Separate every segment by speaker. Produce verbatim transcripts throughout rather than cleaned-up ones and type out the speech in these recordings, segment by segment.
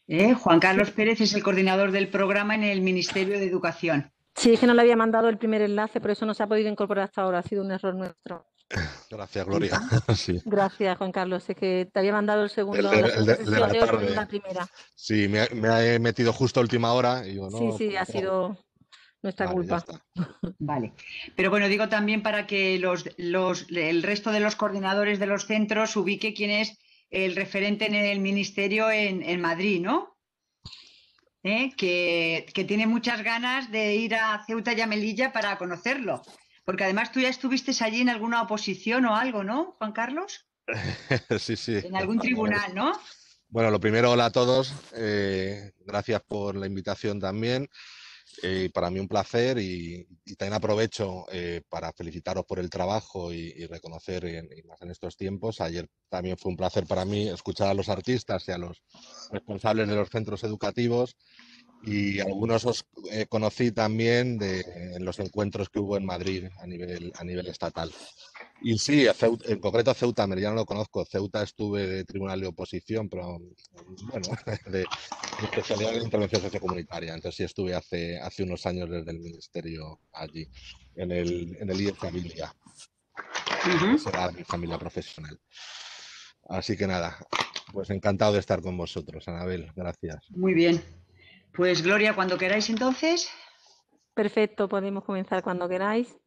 Speaker 1: ¿Eh? Juan
Speaker 2: Sí,
Speaker 1: Carlos Pérez es el coordinador del programa en el Ministerio de Educación.
Speaker 2: sí, es que no le había mandado el primer enlace, por eso no se ha podido incorporar hasta ahora. Ha sido un error nuestro.
Speaker 3: Gracias, Gloria.
Speaker 1: Ujú.
Speaker 3: Sí.
Speaker 2: Gracias, Juan Carlos. Es que te había mandado el
Speaker 3: El
Speaker 2: segundo,
Speaker 3: de,
Speaker 2: la
Speaker 3: el
Speaker 2: segunda
Speaker 3: de- el de
Speaker 2: sesión
Speaker 3: la
Speaker 2: de hoy, pero no
Speaker 3: tarde.
Speaker 2: la primera.
Speaker 3: Sí, me, me he metido justo a última hora y digo,
Speaker 2: Sí,
Speaker 3: no,
Speaker 2: sí,
Speaker 3: pues
Speaker 2: ha
Speaker 3: no.
Speaker 2: sido nuestra
Speaker 3: Vale, ya
Speaker 2: culpa.
Speaker 3: está.
Speaker 1: Vale. Pero bueno, digo también para que los, los- el resto de los coordinadores de los centros ubique quién es el referente en el ministerio en, en Madrid, ¿no? ¿Eh? Que, que tiene muchas ganas de ir a Ceuta y a Melilla para conocerlo. Porque además tú ya estuviste allí en alguna oposición o algo, ¿no, Juan Carlos?
Speaker 3: Sí, sí.
Speaker 1: En algún tribunal, ¿no?
Speaker 3: Bueno, lo primero, hola a todos. Eh, gracias por la invitación también. Eh, para mí un placer y, y también aprovecho eh, para felicitaros por el trabajo y, y reconocer, en, y más en estos tiempos. Ayer también fue un placer para mí escuchar a los artistas y a los responsables de los centros educativos y algunos os eh, conocí también de, en los encuentros que hubo en Madrid a nivel, a nivel estatal. Y sí, a Ceuta- en concreto a Ceuta, ya no lo conozco. Ceuta estuve de tribunal de oposición, pero bueno, de, mi especialidad en la intervención sociocomunitaria. Entonces sí estuve hace, hace unos años desde el ministerio allí, en el, en el I E Familia, que
Speaker 1: Ujú.
Speaker 3: será mi familia profesional. Así que nada, pues encantado de estar con vosotros, Anabel. Gracias.
Speaker 1: Muy bien. Pues Gloria, cuando queráis entonces.
Speaker 2: Perfecto, podemos comenzar cuando queráis.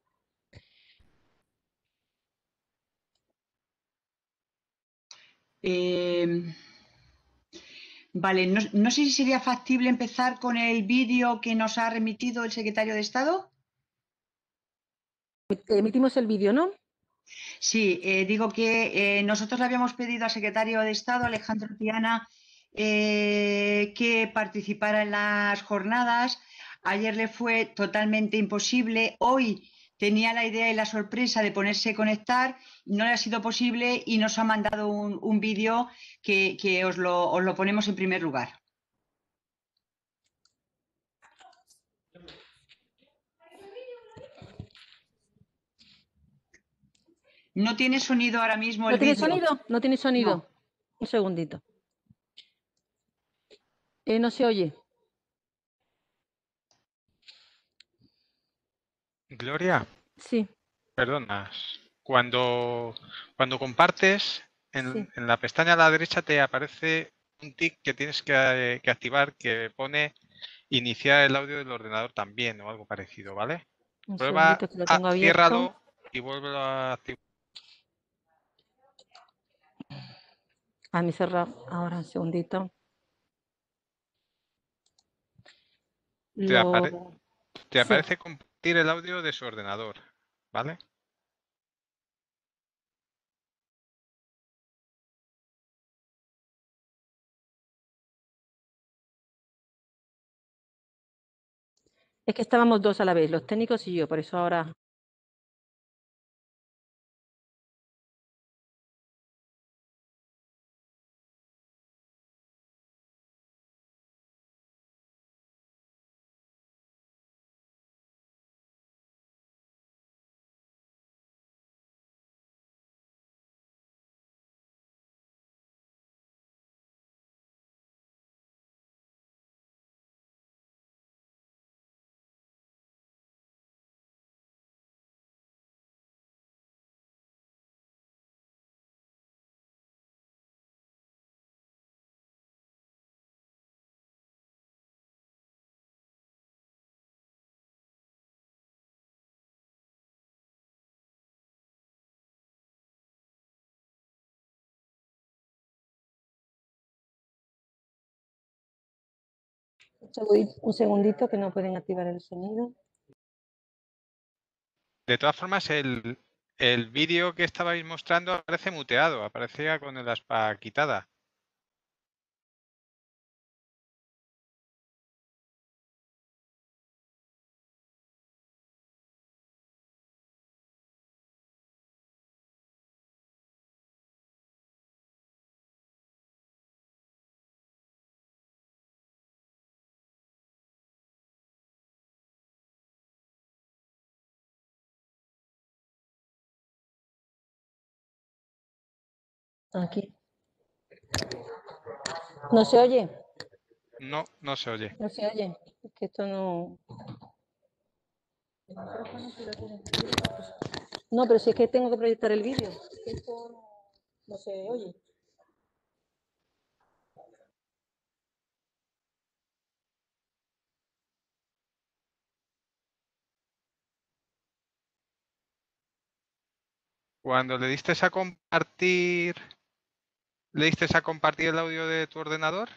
Speaker 1: Eh, vale, no, no sé si sería factible empezar con el vídeo que nos ha remitido el secretario de Estado.
Speaker 2: Emitimos el vídeo, ¿no?
Speaker 1: Sí, eh, digo que eh, nosotros le habíamos pedido al secretario de Estado, Alejandro Tiana, eh, que participara en las jornadas. Ayer le fue totalmente imposible. Hoy tenía la idea y la sorpresa de ponerse a conectar, no le ha sido posible y nos ha mandado un, un vídeo que, que os, lo, os lo ponemos en primer lugar. No tiene sonido ahora mismo el
Speaker 2: ¿No tiene
Speaker 1: vídeo.
Speaker 2: sonido? No tiene
Speaker 1: No.
Speaker 2: sonido. Un segundito. Eh, no se oye.
Speaker 4: Gloria,
Speaker 2: Sí,
Speaker 4: perdonas. Cuando, cuando compartes, en,
Speaker 2: sí.
Speaker 4: en la pestaña a la derecha te aparece un tic que tienes que, eh, que activar que pone iniciar el audio del ordenador también o algo parecido, ¿vale?
Speaker 2: Un
Speaker 4: Prueba,
Speaker 2: segundito que lo
Speaker 4: a,
Speaker 2: tengo abierto.
Speaker 4: ciérralo y vuelve a activar.
Speaker 2: A mí cerrado. Ahora, un segundito.
Speaker 4: Te, apare-
Speaker 2: Lo...
Speaker 4: te
Speaker 2: Sí.
Speaker 4: aparece compartir el audio de su ordenador, ¿vale?
Speaker 2: Es que estábamos dos a la vez, los técnicos y yo, por eso ahora... Un segundito, un segundito que no pueden activar el sonido.
Speaker 4: De todas formas, el, el vídeo que estabais mostrando aparece muteado, aparecía con la aspa quitada.
Speaker 2: Aquí. ¿No se oye?
Speaker 4: No, no se oye.
Speaker 2: No se oye. Es que esto no... No, pero si es que tengo que proyectar el vídeo. Es que esto no, no se oye.
Speaker 4: Cuando le diste a compartir, ¿le diste a compartir el audio de tu ordenador?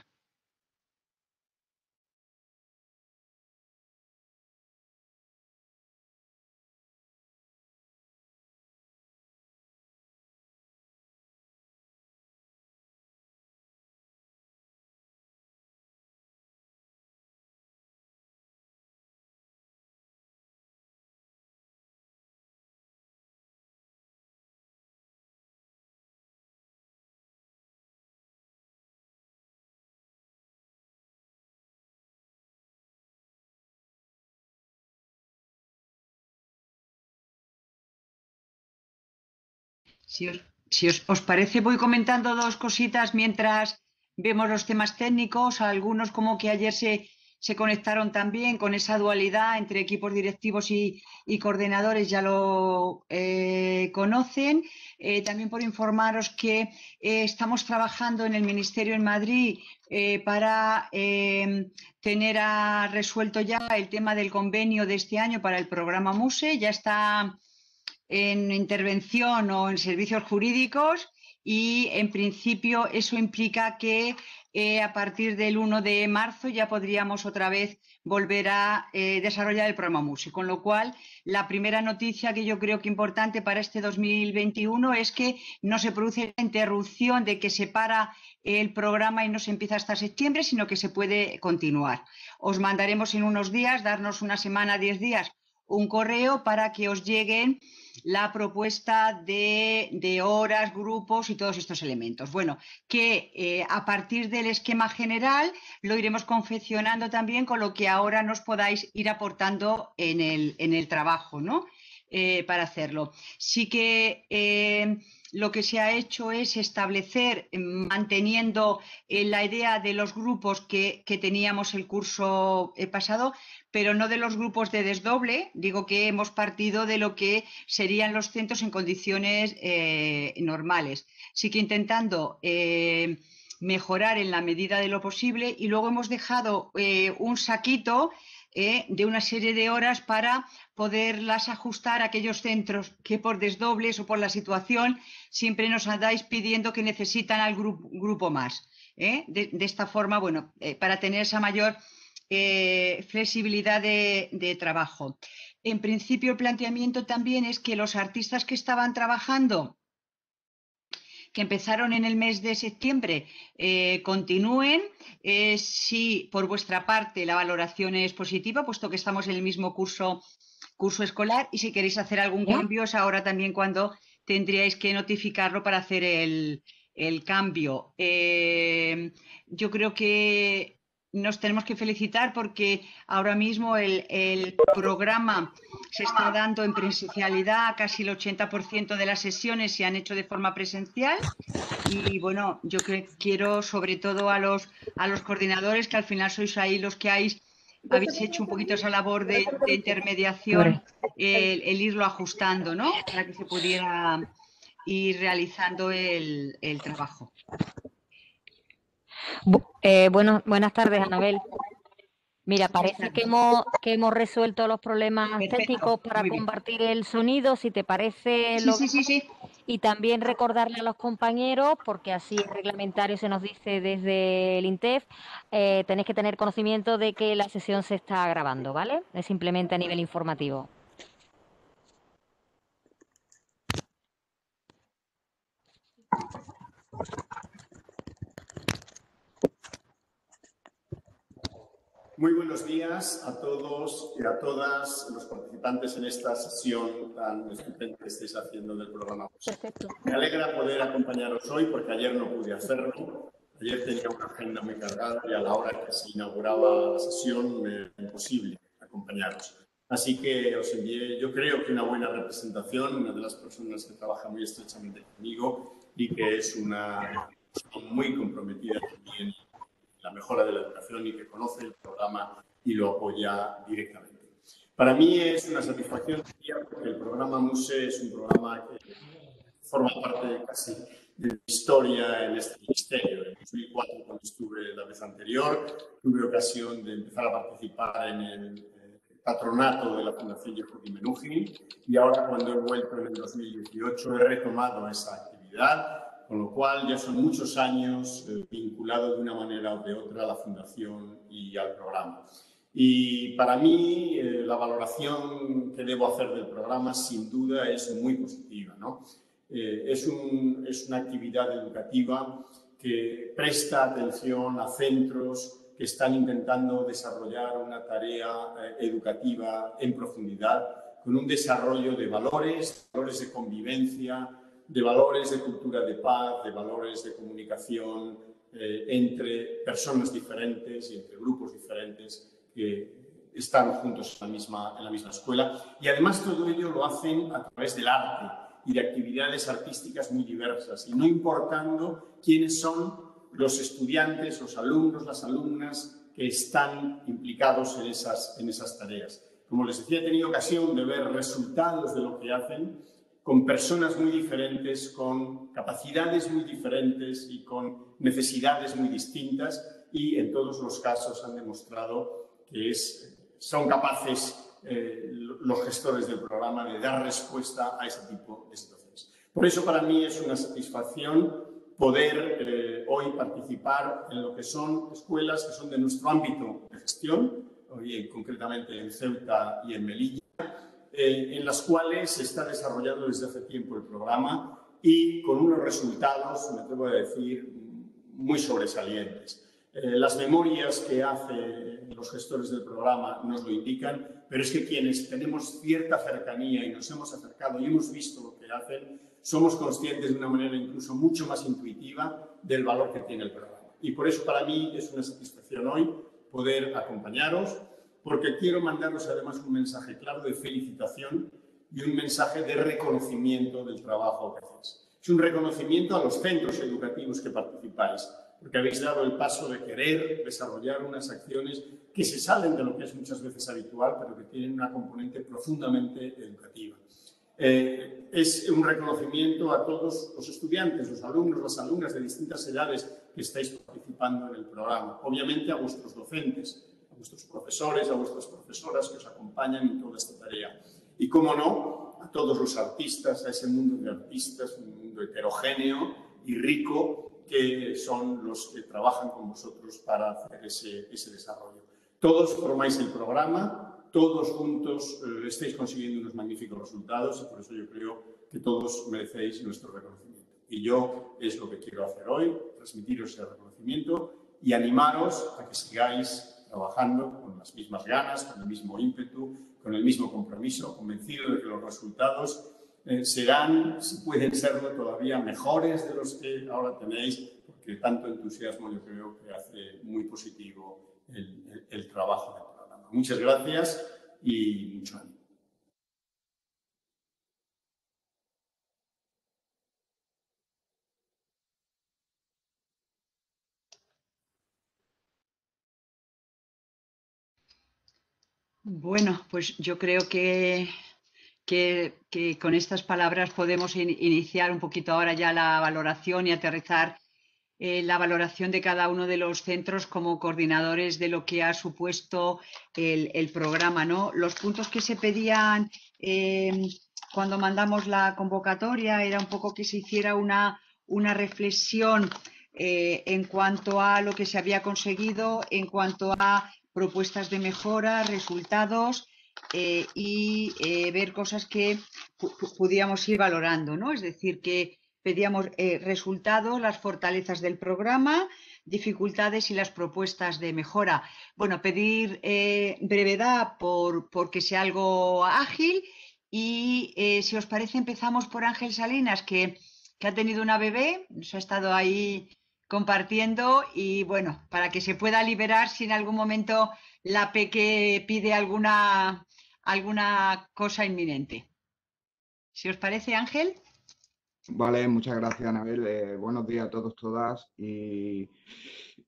Speaker 1: Si os, si os, os parece, voy comentando dos cositas mientras vemos los temas técnicos. Algunos como que ayer se, se conectaron también con esa dualidad entre equipos directivos y, y coordinadores, ya lo eh, conocen. Eh, también por informaros que eh, estamos trabajando en el Ministerio en Madrid eh, para eh, tener a, resuelto ya el tema del convenio de este año para el programa MUSE. Ya está en intervención o en servicios jurídicos y en principio eso implica que eh, a partir del uno de marzo ya podríamos otra vez volver a eh, desarrollar el programa MUSE, con lo cual la primera noticia que yo creo que importante para este dos mil veintiuno es que no se produce la interrupción de que se para el programa y no se empieza hasta septiembre, sino que se puede continuar. Os mandaremos en unos días, darnos una semana, diez días, un correo para que os lleguen la propuesta de, de horas, grupos y todos estos elementos. Bueno, que eh, a partir del esquema general lo iremos confeccionando también con lo que ahora nos podáis ir aportando en el, en el trabajo, ¿no? Eh, para hacerlo. Sí que eh, lo que se ha hecho es establecer, manteniendo eh, la idea de los grupos que, que teníamos el curso eh, pasado, pero no de los grupos de desdoble. Digo que hemos partido de lo que serían los centros en condiciones eh, normales. Sí que intentando eh, mejorar en la medida de lo posible, y luego hemos dejado eh, un saquito eh, de una serie de horas para poderlas ajustar a aquellos centros que por desdobles o por la situación siempre nos andáis pidiendo que necesitan al grupo, grupo más. ¿eh? De, de esta forma, bueno, eh, para tener esa mayor Eh, flexibilidad de, de trabajo. En principio, el planteamiento también es que los artistas que estaban trabajando, que empezaron en el mes de septiembre, eh, continúen. Eh, si por vuestra parte la valoración es positiva, puesto que estamos en el mismo curso, curso escolar, y si queréis hacer algún
Speaker 2: ¿Eh?
Speaker 1: cambio, es ahora también cuando tendríais que notificarlo para hacer el, el cambio. Eh, yo creo que nos tenemos que felicitar porque ahora mismo el, el programa se está dando en presencialidad. Casi el ochenta por ciento de las sesiones se han hecho de forma presencial y bueno, yo que, quiero sobre todo a los, a los coordinadores, que al final sois ahí los que habéis, habéis hecho un poquito esa labor de, de intermediación, el, el irlo ajustando, ¿no? Para que se pudiera ir realizando el, el trabajo.
Speaker 2: Bu- eh, bueno, buenas tardes, Anabel. Mira, parece que hemos, que hemos resuelto los problemas
Speaker 1: Perfecto,
Speaker 2: técnicos para
Speaker 1: muy bien.
Speaker 2: compartir el sonido, si te parece.
Speaker 1: Sí,
Speaker 2: lo
Speaker 1: sí, sí, sí.
Speaker 2: Y también recordarle a los compañeros, porque así el reglamentario se nos dice desde el INTEF, eh, tenéis que tener conocimiento de que la sesión se está grabando, ¿vale? Es simplemente a nivel informativo.
Speaker 5: Muy buenos días a todos y a todas los participantes en esta sesión tan estupenda que estáis haciendo del programa.
Speaker 2: Perfecto.
Speaker 5: Me alegra poder acompañaros hoy porque ayer no pude hacerlo. Ayer tenía una agenda muy cargada y a la hora que se inauguraba la sesión me era imposible acompañaros. Así que os envié, yo creo que una buena representación, una de las personas que trabaja muy estrechamente conmigo y que es una persona muy comprometida también en la mejor mejora de la educación y que conoce el programa y lo apoya directamente. Para mí es una satisfacción porque el programa MUSE es un programa que forma parte casi de mi historia en este ministerio. En dos mil cuatro, cuando estuve la vez anterior, tuve ocasión de empezar a participar en el patronato de la Fundación Yehudi Menuhin y ahora, cuando he vuelto en el dos mil dieciocho, he retomado esa actividad, con lo cual ya son muchos años eh, vinculado de una manera o de otra a la Fundación y al programa. Y para mí eh, la valoración que debo hacer del programa sin duda es muy positiva, ¿no? Eh, es, un, es una actividad educativa que presta atención a centros que están intentando desarrollar una tarea eh, educativa en profundidad, con un desarrollo de valores, valores de convivencia, de valores de cultura de paz, de valores de comunicación eh, entre personas diferentes y entre grupos diferentes que están juntos en la misma, en la misma escuela. Y además todo ello lo hacen a través del arte y de actividades artísticas muy diversas, y no importando quiénes son los estudiantes, los alumnos, las alumnas que están implicados en esas, en esas tareas. Como les decía, he tenido ocasión de ver resultados de lo que hacen con personas muy diferentes, con capacidades muy diferentes y con necesidades muy distintas, y en todos los casos han demostrado que es, son capaces eh, los gestores del programa de dar respuesta a ese tipo de situaciones. Por eso para mí es una satisfacción poder eh, hoy participar en lo que son escuelas que son de nuestro ámbito de gestión, hoy concretamente en Ceuta y en Melilla, eh, en las cuales se está desarrollando desde hace tiempo el programa y con unos resultados, me atrevo a decir, muy sobresalientes. Eh, las memorias que hacen los gestores del programa nos lo indican, pero es que quienes tenemos cierta cercanía y nos hemos acercado y hemos visto lo que hacen, somos conscientes de una manera incluso mucho más intuitiva del valor que tiene el programa. Y por eso para mí es una satisfacción hoy poder acompañaros, porque quiero mandaros además un mensaje claro de felicitación y un mensaje de reconocimiento del trabajo que hacéis. Es un reconocimiento a los centros educativos que participáis, porque habéis dado el paso de querer desarrollar unas acciones que se salen de lo que es muchas veces habitual, pero que tienen una componente profundamente educativa. Eh, es un reconocimiento a todos los estudiantes, los alumnos, las alumnas de distintas edades que estáis participando en el programa. Obviamente a vuestros docentes, a vuestros profesores, a vuestras profesoras que os acompañan en toda esta tarea. Y, cómo no, a todos los artistas, a ese mundo de artistas, un mundo heterogéneo y rico, que son los que trabajan con vosotros para hacer ese, ese desarrollo. Todos formáis el programa, todos juntos eh, estáis consiguiendo unos magníficos resultados, y por eso yo creo que todos merecéis nuestro reconocimiento. Y yo es lo que quiero hacer hoy, transmitiros ese reconocimiento y animaros a que sigáis trabajando con las mismas ganas, con el mismo ímpetu, con el mismo compromiso, convencido de que los resultados Eh, serán, si pueden serlo, todavía mejores de los que ahora tenéis, porque tanto entusiasmo yo creo que hace muy positivo el, el, el trabajo del programa. Muchas gracias y mucho ánimo.
Speaker 1: Bueno, pues yo creo que Que, que con estas palabras podemos in, iniciar un poquito ahora ya la valoración y aterrizar eh, la valoración de cada uno de los centros como coordinadores de lo que ha supuesto el, el programa, ¿no? Los puntos que se pedían eh, cuando mandamos la convocatoria era un poco que se hiciera una, una reflexión eh, en cuanto a lo que se había conseguido, en cuanto a propuestas de mejora, resultados. Eh, y eh, ver cosas que pudiéramos ir valorando, ¿no? Es decir, que pedíamos eh, resultados, las fortalezas del programa, dificultades y las propuestas de mejora. Bueno, pedir eh, brevedad por, porque sea algo ágil y, eh, si os parece, empezamos por Ángel Salinas, que, que ha tenido una bebé, nos ha estado ahí compartiendo y, bueno, para que se pueda liberar si en algún momento la Peque pide alguna, alguna cosa inminente. ¿Si os parece, Ángel?
Speaker 6: Vale, muchas gracias, Anabel. Eh, buenos días a todos, todas. Y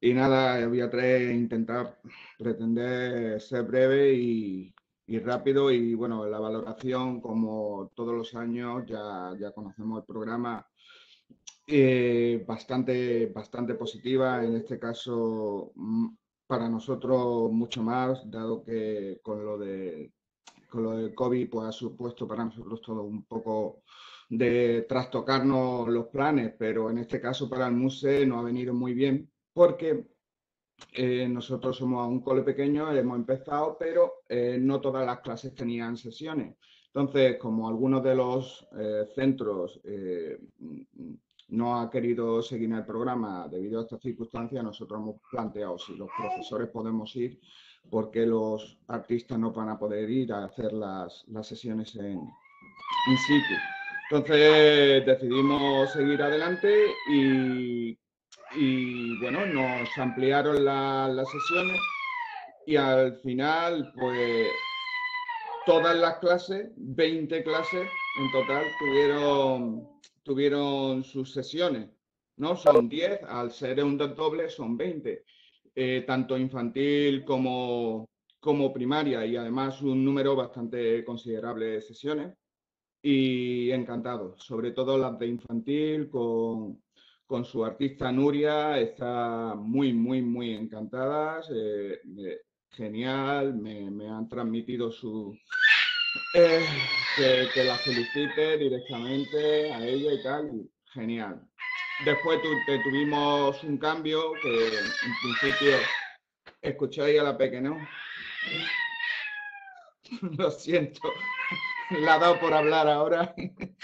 Speaker 6: Y nada, voy a traer, intentar, pretender ser breve y, y rápido. Y bueno, la valoración, como todos los años, ya, ya conocemos el programa, eh, bastante, bastante positiva. En este caso, mm, para nosotros mucho más, dado que con lo de con lo del COVID pues ha supuesto para nosotros todo un poco de trastocarnos los planes, pero en este caso para el MUSE nos ha venido muy bien porque eh, nosotros somos un cole pequeño, hemos empezado, pero eh, no todas las clases tenían sesiones. Entonces, como algunos de los eh, centros eh, no ha querido seguir el programa debido a estas circunstancias, nosotros hemos planteado si los profesores podemos ir, porque los artistas no van a poder ir a hacer las, las sesiones en, in situ. Entonces decidimos seguir adelante y, y bueno, nos ampliaron la, las sesiones y al final, pues todas las clases, veinte clases en total, tuvieron, tuvieron sus sesiones, ¿no? Son diez, al ser un doble son veinte, eh, tanto infantil como, como primaria, y además un número bastante considerable de sesiones. Y encantado, sobre todo las de infantil con, con su artista Nuria, está muy, muy, muy encantadas, eh, eh, genial, me, me han transmitido su, eh, que, que la felicite directamente a ella y tal, y genial. Después tu, te tuvimos un cambio que en principio escucháis a la pequeña, ¿no? Lo siento, la ha dado por hablar ahora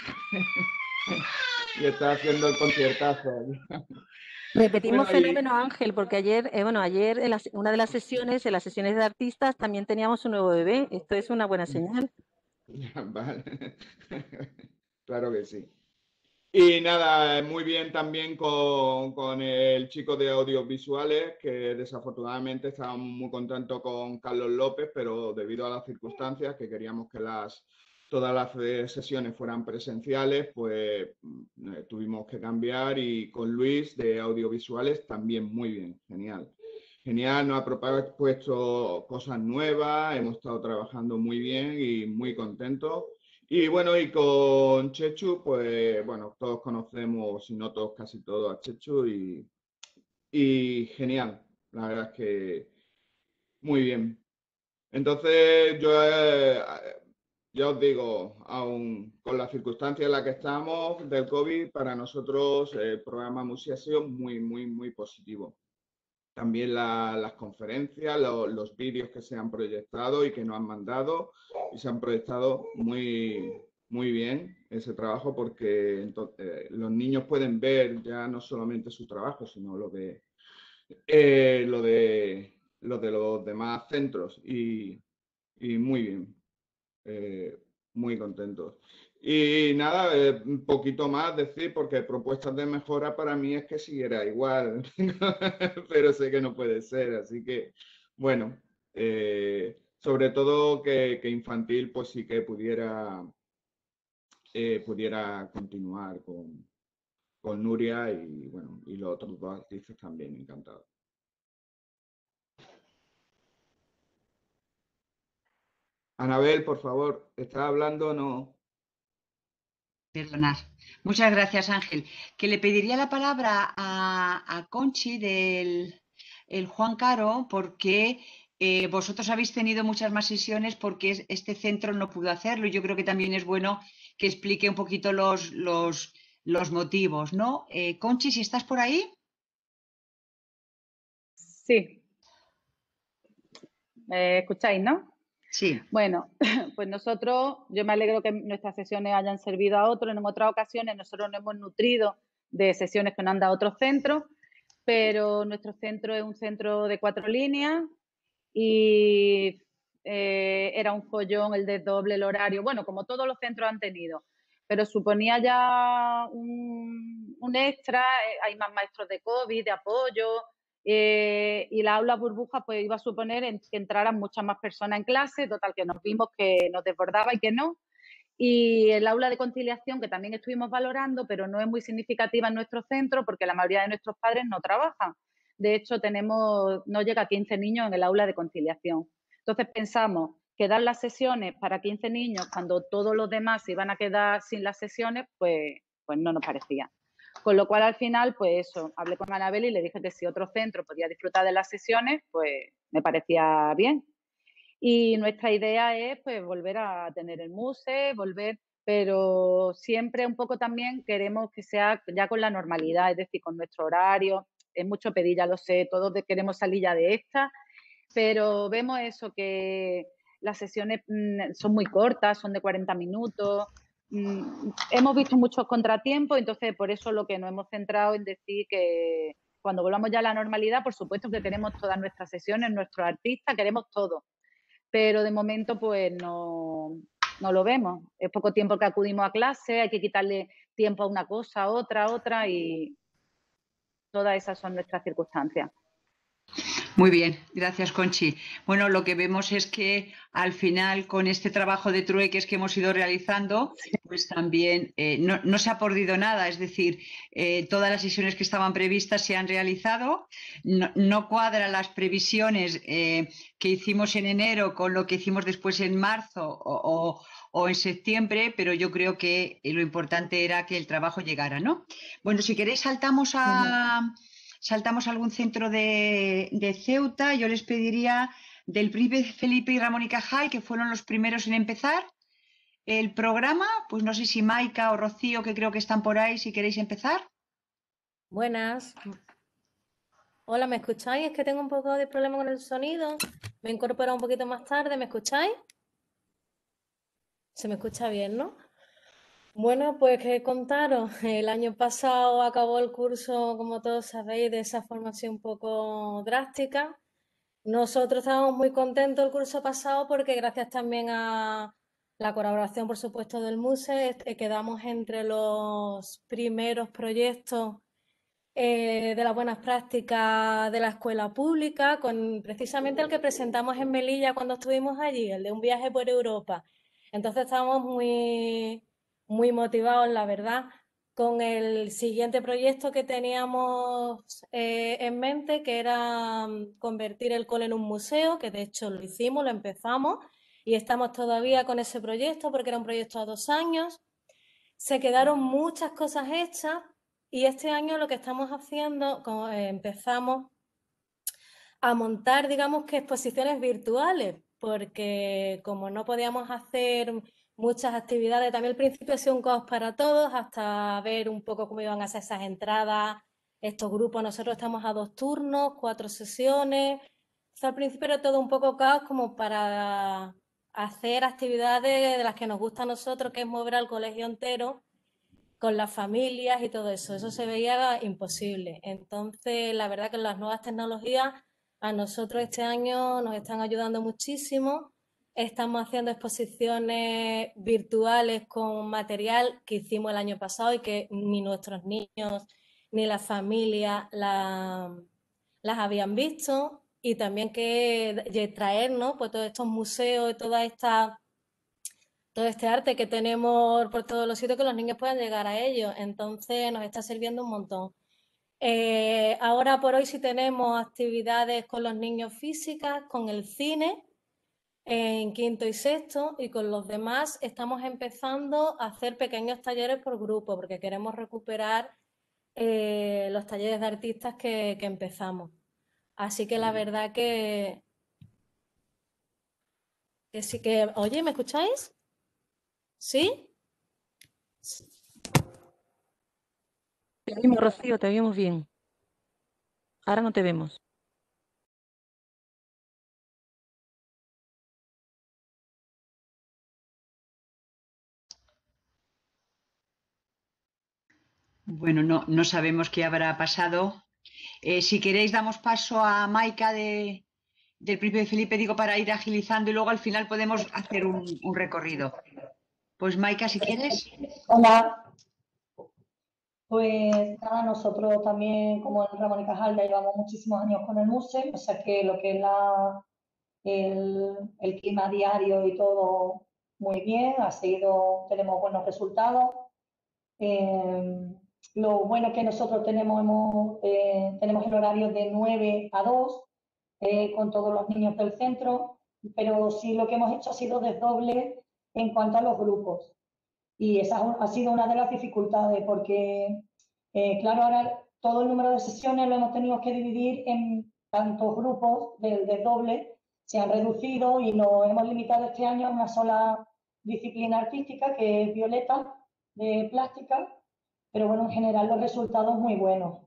Speaker 6: y está haciendo el conciertazo.
Speaker 2: Repetimos
Speaker 6: Bueno, y,
Speaker 2: fenómeno, Ángel, porque ayer, eh, bueno, ayer en las- una de las sesiones, en las sesiones de artistas, también teníamos un nuevo bebé. Esto es una buena señal.
Speaker 6: vale. Claro que sí. Y nada, muy bien también con, con el chico de audiovisuales, que desafortunadamente estábamos muy contentos con Carlos López, pero debido a las circunstancias que queríamos que las, todas las sesiones fueran presenciales, pues eh, tuvimos que cambiar, y con Luis de audiovisuales también muy bien, genial. Genial, nos ha propuesto cosas nuevas, hemos estado trabajando muy bien y muy contentos. Y bueno, y con Chechu, pues bueno, todos conocemos, si no todos, casi todos a Chechu, y, y genial, la verdad es que muy bien. Entonces, yo eh, ya os digo, aún con las circunstancias en las que estamos del COVID, para nosotros el programa MUSE ha sido muy, muy, muy positivo. También la, las conferencias, lo, los vídeos que se han proyectado y que nos han mandado, y se han proyectado muy, muy bien ese trabajo, porque entonces, eh, los niños pueden ver ya no solamente su trabajo, sino lo de, eh, lo de, lo de los demás centros, y, y muy bien, eh, muy contentos. Y nada, eh, un poquito más decir, porque propuestas de mejora para mí es que siguiera igual, pero sé que no puede ser, así que, bueno, eh, sobre todo que, que infantil pues sí que pudiera, eh, pudiera continuar con, con Nuria, y bueno, y los otros dos artistas también, encantado. Anabel, por favor, ¿estás hablando o no?
Speaker 1: Perdonar. Muchas gracias, Ángel. Que le pediría la palabra a, a Conchi del el Juan Caro, porque eh, vosotros habéis tenido muchas más sesiones porque es- este centro no pudo hacerlo. Y yo creo que también es bueno que explique un poquito los, los, los motivos, ¿no? Eh, Conchi, si estás por ahí.
Speaker 7: Sí, ¿me escucháis, no?
Speaker 1: Sí.
Speaker 7: Bueno, pues nosotros, yo me alegro que nuestras sesiones hayan servido a otros. En otras ocasiones nosotros nos hemos nutrido de sesiones que nos han dado otros centros, pero nuestro centro es un centro de cuatro líneas y eh, era un follón el desdoble, el horario, bueno, como todos los centros han tenido, pero suponía ya un, un extra, eh, hay más maestros de COVID, de apoyo, eh, y la aula burbuja pues iba a suponer en, que entraran muchas más personas en clase, total que nos vimos que nos desbordaba y que no. Y el aula de conciliación, que también estuvimos valorando, pero no es muy significativa en nuestro centro porque la mayoría de nuestros padres no trabajan. De hecho, tenemos, no llega a quince niños en el aula de conciliación. Entonces pensamos que dar las sesiones para quince niños cuando todos los demás se iban a quedar sin las sesiones, pues, pues no nos parecía. Con lo cual, al final, pues eso, hablé con Anabel y le dije que si otro centro podía disfrutar de las sesiones, pues me parecía bien. Y nuestra idea es pues volver a tener el MUSE, volver, pero siempre un poco también queremos que sea ya con la normalidad, es decir, con nuestro horario. Es mucho pedir, ya lo sé, todos queremos salir ya de esta, pero vemos eso, que las sesiones mmm, son muy cortas, son de cuarenta minutos. Mmm, hemos visto muchos contratiempos, entonces por eso lo que nos hemos centrado en decir que cuando volvamos ya a la normalidad, por supuesto que queremos todas nuestras sesiones, nuestros artistas, queremos todo. Pero de momento pues no, no lo vemos. Es poco tiempo que acudimos a clase, hay que quitarle tiempo a una cosa, a otra, a otra y todas esas son nuestras circunstancias.
Speaker 1: Muy bien, gracias Conchi. Bueno, lo que vemos es que al final con este trabajo de trueques que hemos ido realizando, pues también eh, no, no se ha perdido nada, es decir, eh, todas las sesiones que estaban previstas se han realizado, no, no cuadran las previsiones eh, que hicimos en enero con lo que hicimos después en marzo o, o, o en septiembre, pero yo creo que lo importante era que el trabajo llegara, ¿no? Bueno, si queréis saltamos a... Uh-huh. Saltamos a algún centro de, de Ceuta. Yo les pediría del Príncipe Felipe y Ramón y Cajal, que fueron los primeros en empezar el programa. Pues no sé si Maika o Rocío, que creo que están por ahí, si queréis empezar.
Speaker 8: Buenas. Hola, ¿me escucháis? Es que tengo un poco de problema con el sonido. Me he incorporado un poquito más tarde. ¿Me escucháis? Se me escucha bien, ¿no? Bueno, pues que contaros, el año pasado acabó el curso, como todos sabéis, de esa formación un poco drástica. Nosotros estábamos muy contentos el curso pasado porque gracias también a la colaboración, por supuesto, del MUSE, quedamos entre los primeros proyectos eh, de las buenas prácticas de la escuela pública, con precisamente el que presentamos en Melilla cuando estuvimos allí, el de un viaje por Europa. Entonces estábamos muy... muy motivados, la verdad, con el siguiente proyecto que teníamos eh, en mente, que era convertir el cole en un museo, que de hecho lo hicimos, lo empezamos y estamos todavía con ese proyecto porque era un proyecto a dos años. Se quedaron muchas cosas hechas y este año lo que estamos haciendo, como, eh, empezamos a montar, digamos que exposiciones virtuales, porque como no podíamos hacer muchas actividades, también al principio ha sido un caos para todos, hasta ver un poco cómo iban a ser esas entradas, estos grupos. Nosotros estamos a dos turnos, cuatro sesiones. O sea, al principio era todo un poco caos como para hacer actividades de las que nos gusta a nosotros, que es mover al colegio entero con las familias y todo eso. Eso se veía imposible. Entonces, la verdad que las nuevas tecnologías a nosotros este año nos están ayudando muchísimo. Estamos haciendo exposiciones virtuales con material que hicimos el año pasado y que ni nuestros niños ni las familias la, las habían visto. Y también que traernos pues, todos estos museos y toda esta, todo este arte que tenemos por todos los sitios, que los niños puedan llegar a ellos. Entonces nos está sirviendo un montón. Eh, ahora por hoy sí tenemos actividades con los niños físicas, con el cine en quinto y sexto, y con los demás estamos empezando a hacer pequeños talleres por grupo porque queremos recuperar eh, los talleres de artistas que, que empezamos. Así que la verdad que, que sí que... Oye, ¿me escucháis? ¿Sí?
Speaker 2: Te vimos, Rocío, te vimos bien. Ahora no te vemos.
Speaker 1: Bueno, no, no sabemos qué habrá pasado. Eh, si queréis, damos paso a Maika de, del Príncipe Felipe, digo, para ir agilizando y luego al final podemos hacer un, un recorrido. Pues Maika, si quieres.
Speaker 9: Hola. Pues nada, nosotros también, como en Ramón y Cajal, ya llevamos muchísimos años con el MUSE, o sea que lo que es la, el, el clima diario y todo muy bien, ha seguido, tenemos buenos resultados. Eh, lo bueno es que nosotros tenemos, hemos, eh, tenemos el horario de nueve a dos eh, con todos los niños del centro, pero sí lo que hemos hecho ha sido desdoble en cuanto a los grupos. Y esa ha sido una de las dificultades porque, eh, claro, ahora todo el número de sesiones lo hemos tenido que dividir en tantos grupos del desdoble, se han reducido y lo hemos limitado este año a una sola disciplina artística, que es violeta de plástica, pero bueno, en general los resultados muy buenos.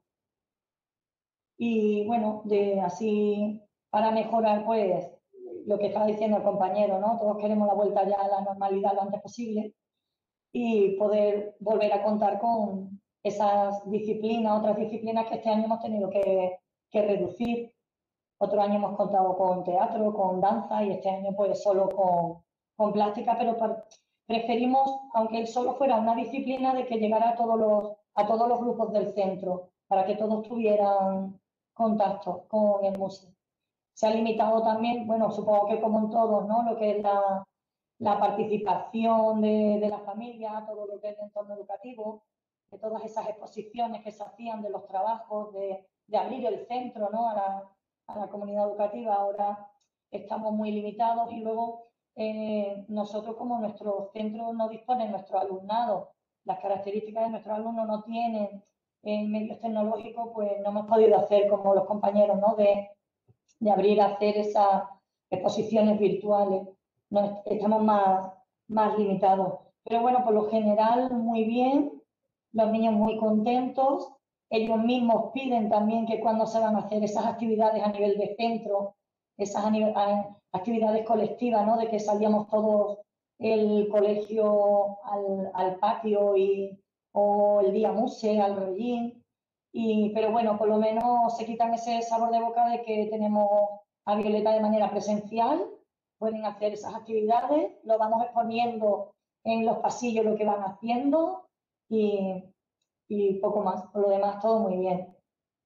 Speaker 9: Y bueno, de así para mejorar, pues lo que estaba diciendo el compañero, ¿no? Todos queremos la vuelta ya a la normalidad lo antes posible y poder volver a contar con esas disciplinas, otras disciplinas que este año hemos tenido que, que reducir. Otro año hemos contado con teatro, con danza y este año pues solo con, con plástica, pero para, preferimos, aunque solo fuera una disciplina, de que llegara a todos los, a todos los grupos del centro, para que todos tuvieran contacto con el museo. Se ha limitado también, bueno, supongo que como en todos, ¿no? Lo que es la, la participación de, de la familia, todo lo que es el entorno educativo, de todas esas exposiciones que se hacían de los trabajos, de, de abrir el centro, ¿no? a, la, a la comunidad educativa. Ahora estamos muy limitados y luego eh, nosotros, como nuestro centro no dispone, nuestro alumnado, las características de nuestros alumnos no tienen en medios tecnológicos, pues no hemos podido hacer como los compañeros, ¿no? De, de abrir a hacer esas exposiciones virtuales. No, estamos más, más limitados. Pero bueno, por lo general, muy bien, los niños muy contentos, ellos mismos piden también que cuando se van a hacer esas actividades a nivel de centro, esas a nivel, a, actividades colectivas, ¿no? De que salíamos todos el colegio al, al patio y, o el día muse, al rollín. Y, pero bueno, por lo menos se quitan ese sabor de boca de que tenemos a Violeta de manera presencial, pueden hacer esas actividades, lo vamos exponiendo en los pasillos lo que van haciendo y, y poco más. Por lo demás, todo muy bien.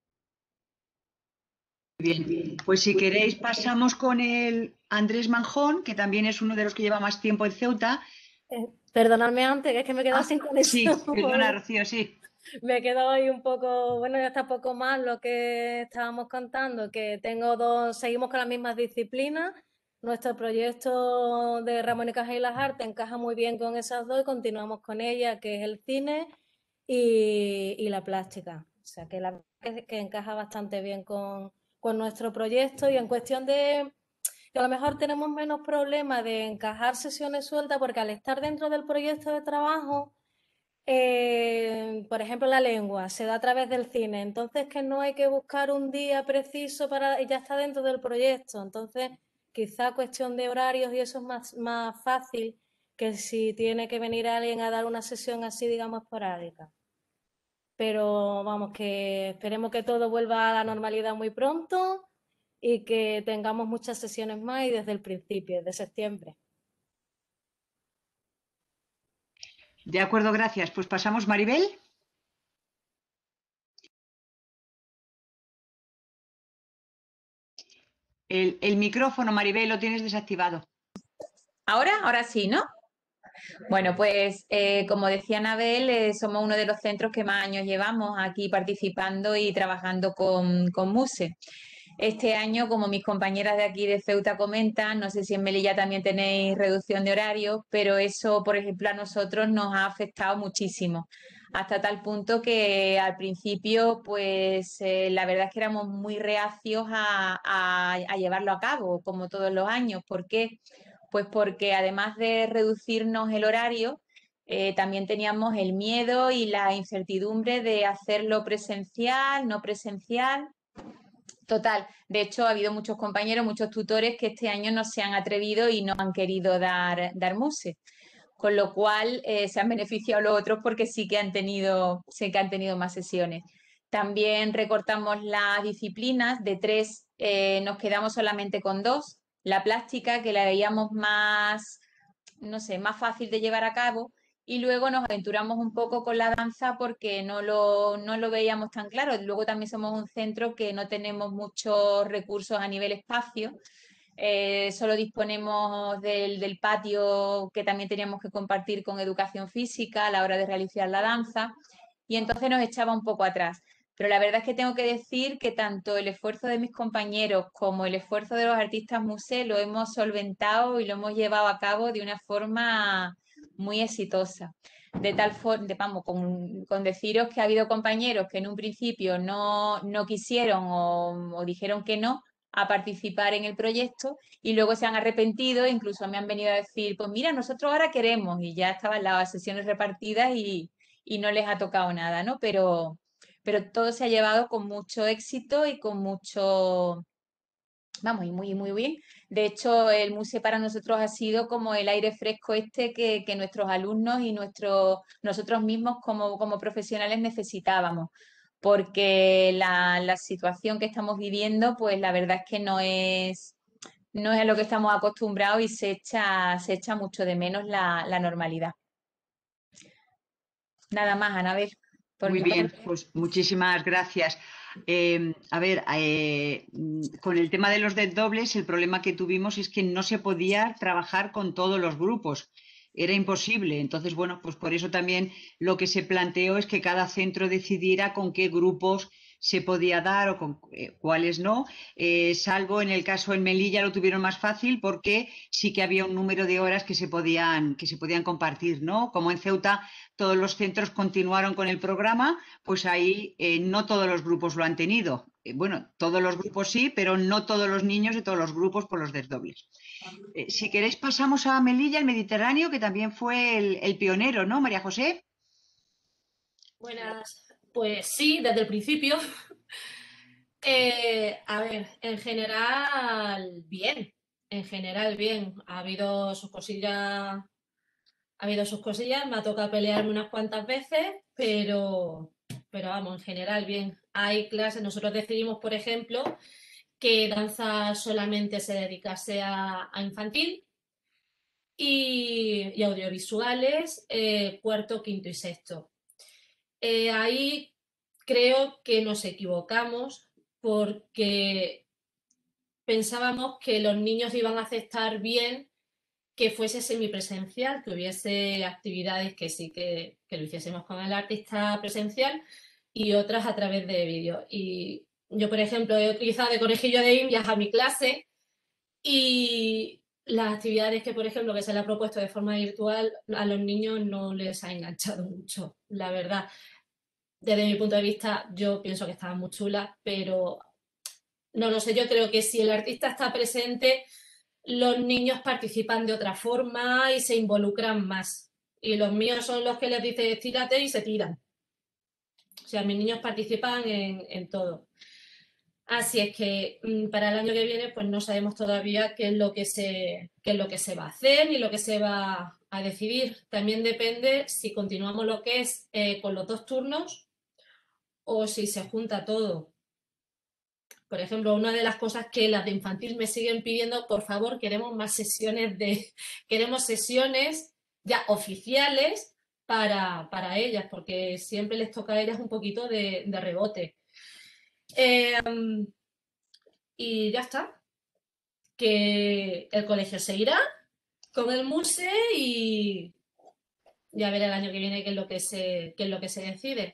Speaker 1: Bien, pues si queréis pasamos con el Andrés Manjón, que también es uno de los que lleva más tiempo en Ceuta.
Speaker 8: Eh, perdonadme antes, que es que me he quedado
Speaker 1: Ah,
Speaker 8: sin conexión.
Speaker 1: sí, perdona, Rocío, sí.
Speaker 8: Me he quedado ahí un poco, bueno, ya está poco más lo que estábamos contando, que tengo dos, seguimos con las mismas disciplinas. Nuestro proyecto de Ramón y Cajal y las Artes encaja muy bien con esas dos y continuamos con ella, que es el cine y, y la plástica. O sea, que, la, que, que encaja bastante bien con, con nuestro proyecto y en cuestión de que a lo mejor tenemos menos problemas de encajar sesiones sueltas porque al estar dentro del proyecto de trabajo, eh, por ejemplo, la lengua se da a través del cine, entonces que no hay que buscar un día preciso para, ya está dentro del proyecto, entonces quizá cuestión de horarios y eso es más, más fácil que si tiene que venir alguien a dar una sesión así, digamos, esporádica. Pero vamos, que esperemos que todo vuelva a la normalidad muy pronto y que tengamos muchas sesiones más y desde el principio, de septiembre.
Speaker 1: De acuerdo, gracias. Pues pasamos, Maribel. El, el micrófono, Maribel, lo tienes desactivado.
Speaker 10: ¿Ahora? Ahora sí, ¿no? Bueno, pues eh, como decía Anabel, eh, somos uno de los centros que más años llevamos aquí participando y trabajando con, con MUSE. Este año, como mis compañeras de aquí de Ceuta comentan, no sé si en Melilla también tenéis reducción de horario, pero eso, por ejemplo, a nosotros nos ha afectado muchísimo, hasta tal punto que al principio, pues eh, la verdad es que éramos muy reacios a, a, a llevarlo a cabo, como todos los años. ¿Por qué? Pues porque además de reducirnos el horario, eh, también teníamos el miedo y la incertidumbre de hacerlo presencial, no presencial. Total, de hecho ha habido muchos compañeros, muchos tutores que este año no se han atrevido y no han querido dar, dar MUSE, con lo cual eh, se han beneficiado los otros porque sí que han tenido, sí que han tenido más sesiones. También recortamos las disciplinas, de tres eh, nos quedamos solamente con dos, la plástica que la veíamos más, no sé, más fácil de llevar a cabo. Y luego nos aventuramos un poco con la danza porque no lo, no lo veíamos tan claro. Luego también somos un centro que no tenemos muchos recursos a nivel espacio. Eh, solo disponemos del, del patio que también teníamos que compartir con educación física a la hora de realizar la danza. y entonces nos echaba un poco atrás. Pero la verdad es que tengo que decir que tanto el esfuerzo de mis compañeros como el esfuerzo de los artistas MUSE lo hemos solventado y lo hemos llevado a cabo de una forma muy exitosa. De tal forma, vamos, con, con deciros que ha habido compañeros que en un principio no, no quisieron o, o dijeron que no a participar en el proyecto y luego se han arrepentido, incluso me han venido a decir, pues mira, nosotros ahora queremos, y ya estaban las sesiones repartidas y, y no les ha tocado nada, ¿no? Pero, pero todo se ha llevado con mucho éxito y con mucho, vamos, y muy, muy bien. De hecho, el MUSE para nosotros ha sido como el aire fresco este que, que nuestros alumnos y nuestros, nosotros mismos como, como profesionales necesitábamos, porque la, la situación que estamos viviendo, pues la verdad es que no es, no es a lo que estamos acostumbrados y se echa, se echa mucho de menos la, la normalidad. Nada más, Anabel. Por
Speaker 1: Muy
Speaker 10: mi
Speaker 1: bien,
Speaker 10: parte.
Speaker 1: pues muchísimas gracias. Eh, a ver, eh, con el tema de los desdobles, el problema que tuvimos es que no se podía trabajar con todos los grupos. Era imposible. Entonces, bueno, pues por eso también lo que se planteó es que cada centro decidiera con qué grupos se podía dar o con eh, cuáles no, eh, salvo en el caso en Melilla lo tuvieron más fácil porque sí que había un número de horas que se podían, que se podían compartir, ¿no? Como en Ceuta todos los centros continuaron con el programa, pues ahí eh, no todos los grupos lo han tenido. Eh, bueno, todos los grupos sí, pero no todos los niños de todos los grupos por los desdobles. Eh, si queréis pasamos a Melilla, el Mediterráneo, que también fue el, el pionero, ¿no, María José?
Speaker 11: Buenas, pues sí, desde el principio. Eh, a ver, en general, bien. En general, bien. Ha habido sus cosillas, ha habido sus cosillas, me ha tocado pelearme unas cuantas veces, pero, pero vamos, en general, bien. Hay clases, nosotros decidimos, por ejemplo, que danza solamente se dedicase a, a infantil y, y audiovisuales, eh, cuarto, quinto y sexto. Eh, ahí creo que nos equivocamos porque pensábamos que los niños iban a aceptar bien que fuese semipresencial, que hubiese actividades que sí que, que lo hiciésemos con el artista presencial y otras a través de vídeo. Y yo, por ejemplo, he utilizado de conejillo de indias a mi clase y las actividades que, por ejemplo, que se le ha propuesto de forma virtual a los niños no les ha enganchado mucho, la verdad. Desde mi punto de vista, yo pienso que estaban muy chulas, pero no lo sé, yo creo que si el artista está presente, los niños participan de otra forma y se involucran más. Y los míos son los que les dices tírate y se tiran. O sea, mis niños participan en, en todo. Así es que para el año que viene pues no sabemos todavía qué es lo que se, qué es lo que se va a hacer ni lo que se va a decidir. También depende si continuamos lo que es eh, con los dos turnos o si se junta todo. Por ejemplo, una de las cosas que las de infantil me siguen pidiendo, por favor, queremos más sesiones de, queremos sesiones ya oficiales para, para ellas, porque siempre les toca a ellas un poquito de, de rebote. Eh, y ya está. Que el colegio seguirá con el MUSE y ya veré el año que viene qué es lo que se, qué es lo que se decide.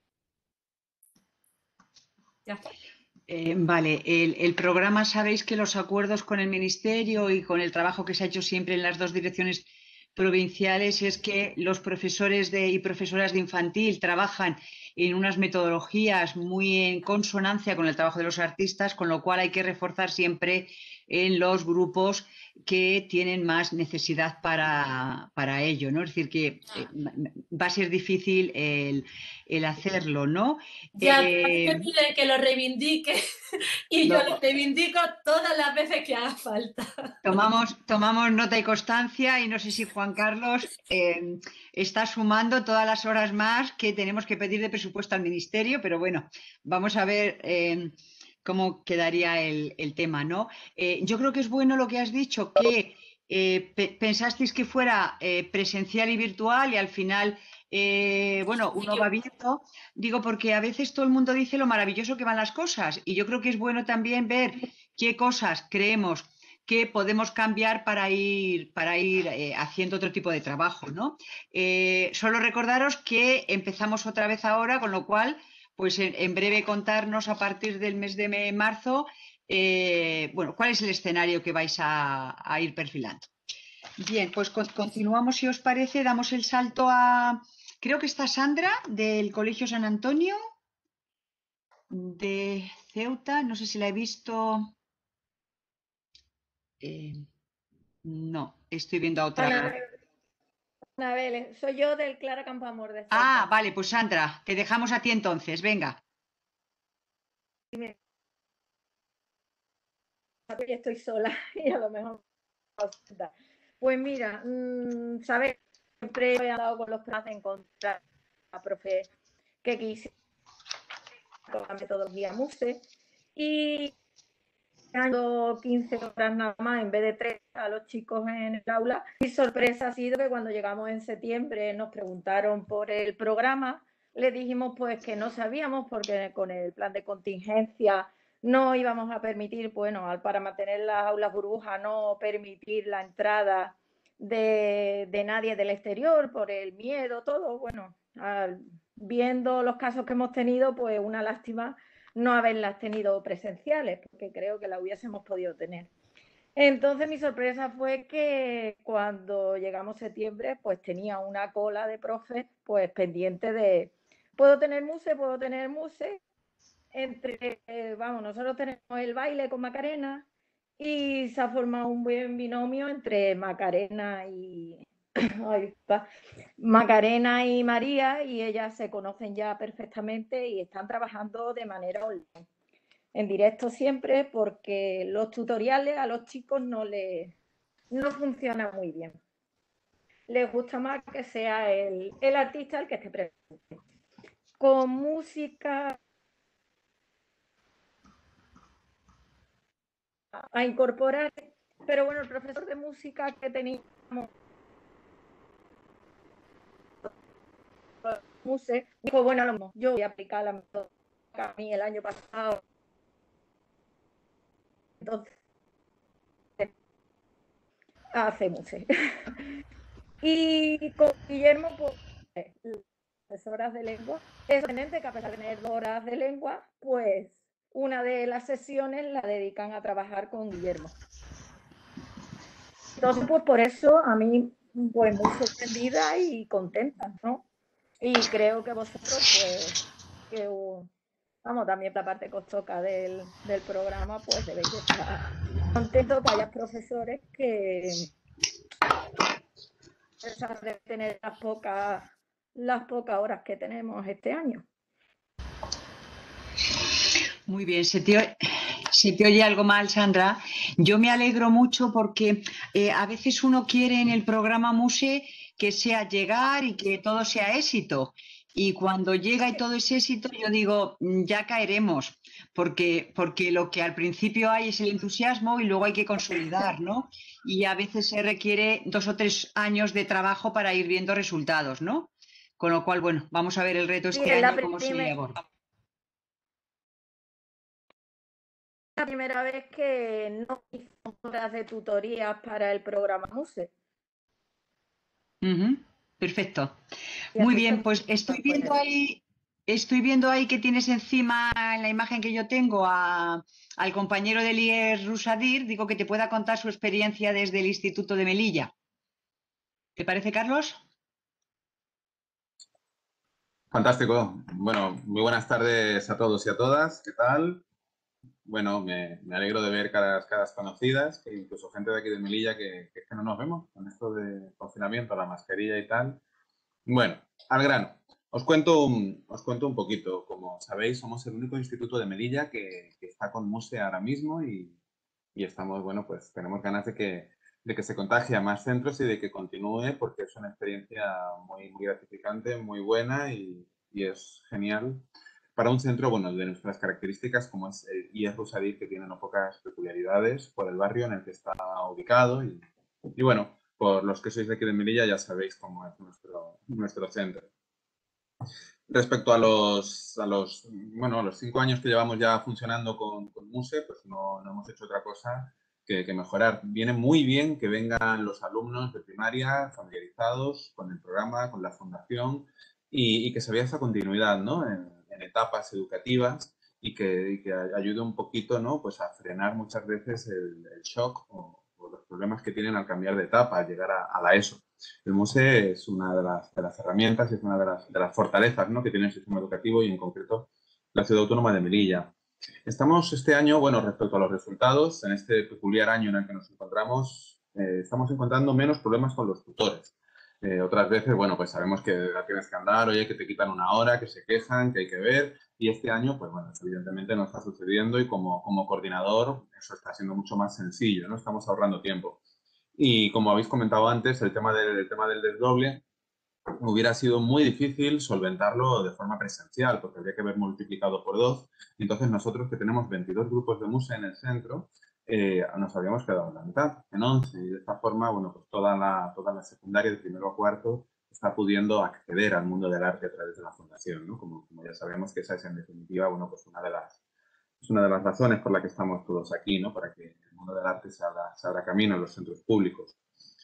Speaker 11: Ya está.
Speaker 1: Eh, vale, el, el programa, sabéis que los acuerdos con el Ministerio y con el trabajo que se ha hecho siempre en las dos direcciones provinciales es que los profesores de, y profesoras de infantil trabajan en unas metodologías muy en consonancia con el trabajo de los artistas, con lo cual hay que reforzar siempre en los grupos que tienen más necesidad para, para ello, ¿no? Es decir, que eh, va a ser difícil el, el hacerlo, ¿no?
Speaker 11: Ya,
Speaker 1: eh,
Speaker 11: me piden que lo reivindique y
Speaker 1: lo,
Speaker 11: yo lo reivindico todas las veces que haga falta.
Speaker 1: Tomamos, tomamos nota y constancia y no sé si Juan Carlos eh, está sumando todas las horas más que tenemos que pedir de presupuesto al Ministerio, pero bueno, vamos a ver eh, cómo quedaría el, el tema, ¿no? Eh, yo creo que es bueno lo que has dicho, que eh, pe pensasteis que fuera eh, presencial y virtual y al final, eh, bueno, uno va viendo, digo, porque a veces todo el mundo dice lo maravilloso que van las cosas y yo creo que es bueno también ver qué cosas creemos que podemos cambiar para ir, para ir eh, haciendo otro tipo de trabajo, ¿no? Eh, solo recordaros que empezamos otra vez ahora, con lo cual, pues en, en breve contarnos a partir del mes de marzo, eh, bueno, cuál es el escenario que vais a, a ir perfilando. Bien, pues con, continuamos, si os parece, damos el salto a, creo que está Sandra, del Colegio San Antonio, de Ceuta, no sé si la he visto. Eh, no, estoy viendo a otra.
Speaker 12: Anabel, Anabel, soy yo del Clara Campoamor de Ceuta.
Speaker 1: Ah, vale, pues Sandra, te dejamos a ti entonces, venga.
Speaker 12: Estoy sola y a lo mejor... Pues mira, mmm, sabes, siempre he andado con los planes de encontrar a profe que quisiera con la metodología MUSE y dando quince horas nada más en vez de tres a los chicos en el aula. Mi sorpresa ha sido que cuando llegamos en septiembre nos preguntaron por el programa, le dijimos pues que no sabíamos porque con el plan de contingencia no íbamos a permitir, bueno, para mantener las aulas burbujas, no permitir la entrada de, de nadie del exterior por el miedo, todo. Bueno, al, viendo los casos que hemos tenido, pues una lástima no haberlas tenido presenciales, porque creo que las hubiésemos podido tener. Entonces mi sorpresa fue que cuando llegamos septiembre, pues tenía una cola de profes pues pendiente de, ¿puedo tener muse? ¿Puedo tener muse? Entre, eh, vamos, nosotros tenemos el baile con Macarena y se ha formado un buen binomio entre Macarena y ay, está. Macarena y María, y ellas se conocen ya perfectamente y están trabajando de manera online, en directo siempre, porque los tutoriales a los chicos no les no funcionan muy bien. Les gusta más que sea el, el artista el que esté presente. Con música a incorporar, pero bueno, el profesor de música que teníamos Muse dijo, bueno, yo voy a aplicar la metodología a mí el año pasado. Entonces, hace Muse. Y con Guillermo, pues, las horas de lengua. Es sorprendente que a pesar de tener dos horas de lengua, pues una de las sesiones la dedican a trabajar con Guillermo. Entonces, pues por eso a mí, pues muy sorprendida y contenta, ¿no? Y creo que vosotros, pues, que vamos, también la parte que os toca del, del programa, pues debéis estar contentos que haya profesores que de tener las pocas, las pocas horas que tenemos este año.
Speaker 1: Muy bien, se te, se te oye algo mal, Sandra. Yo me alegro mucho porque eh, a veces uno quiere en el programa Muse que sea llegar y que todo sea éxito. Y cuando llega y todo es éxito, yo digo, ya caeremos, porque, porque lo que al principio hay es el entusiasmo y luego hay que consolidar, ¿no? Y a veces se requiere dos o tres años de trabajo para ir viendo resultados, ¿no? Con lo cual, bueno, vamos a ver el reto este
Speaker 12: sí,
Speaker 1: año cómo se aborda.
Speaker 12: La primera vez que no hice horas de tutorías para el programa Muse.
Speaker 1: Uh-huh. Perfecto. Muy bien, pues estoy viendo ahí, estoy viendo ahí que tienes encima en la imagen que yo tengo a, al compañero del I E S Rusadir, digo que te pueda contar su experiencia desde el Instituto de Melilla. ¿Te parece, Carlos?
Speaker 13: Fantástico. Bueno, muy buenas tardes a todos y a todas. ¿Qué tal? Bueno, me, me alegro de ver caras, caras conocidas, que incluso gente de aquí de Melilla que, que, que no nos vemos con esto de confinamiento, la mascarilla y tal. Bueno, al grano. Os cuento un, os cuento un poquito. Como sabéis, somos el único instituto de Melilla que, que está con Muse ahora mismo y, y estamos, bueno, pues tenemos ganas de que, de que se contagie a más centros y de que continúe porque es una experiencia muy, muy gratificante, muy buena y, y es genial para un centro, bueno, de nuestras características, como es el I E S Rusadir, que tiene no pocas peculiaridades por el barrio en el que está ubicado. Y, y bueno, por los que sois de aquí de Melilla ya sabéis cómo es nuestro, nuestro centro. Respecto a los, a los, bueno, a los cinco años que llevamos ya funcionando con, con Muse, pues no, no hemos hecho otra cosa que que, que mejorar. Viene muy bien que vengan los alumnos de primaria familiarizados con el programa, con la fundación y, y que se vea esa continuidad, ¿no? en, en etapas educativas y que, y que ayude un poquito, ¿no? Pues a frenar muchas veces el, el shock o, o los problemas que tienen al cambiar de etapa, al llegar a, a la ESO. El MUSE es una de las, de las herramientas y es una de las, de las fortalezas, ¿no? que tiene el sistema educativo y en concreto la Ciudad Autónoma de Melilla. Estamos este año, bueno, respecto a los resultados, en este peculiar año en el que nos encontramos, eh, estamos encontrando menos problemas con los tutores. Eh, otras veces, bueno, pues sabemos que la tienes que andar, oye, que te quitan una hora, que se quejan, que hay que ver. Y este año, pues bueno, eso evidentemente no está sucediendo y como, como coordinador eso está siendo mucho más sencillo, ¿no? Estamos ahorrando tiempo. Y como habéis comentado antes, el tema del, el tema del desdoble hubiera sido muy difícil solventarlo de forma presencial, porque habría que haber multiplicado por dos. Entonces nosotros, que tenemos veintidós grupos de MUSE en el centro, eh, nos habíamos quedado en la mitad, en once. Y de esta forma, bueno, pues toda la, toda la secundaria de primero a cuarto está pudiendo acceder al mundo del arte a través de la fundación, ¿no? Como, como ya sabemos que esa es en definitiva, bueno, pues una de las, es una de las razones por las que estamos todos aquí, ¿no? Para que el mundo del arte se abra, se abra camino en los centros públicos.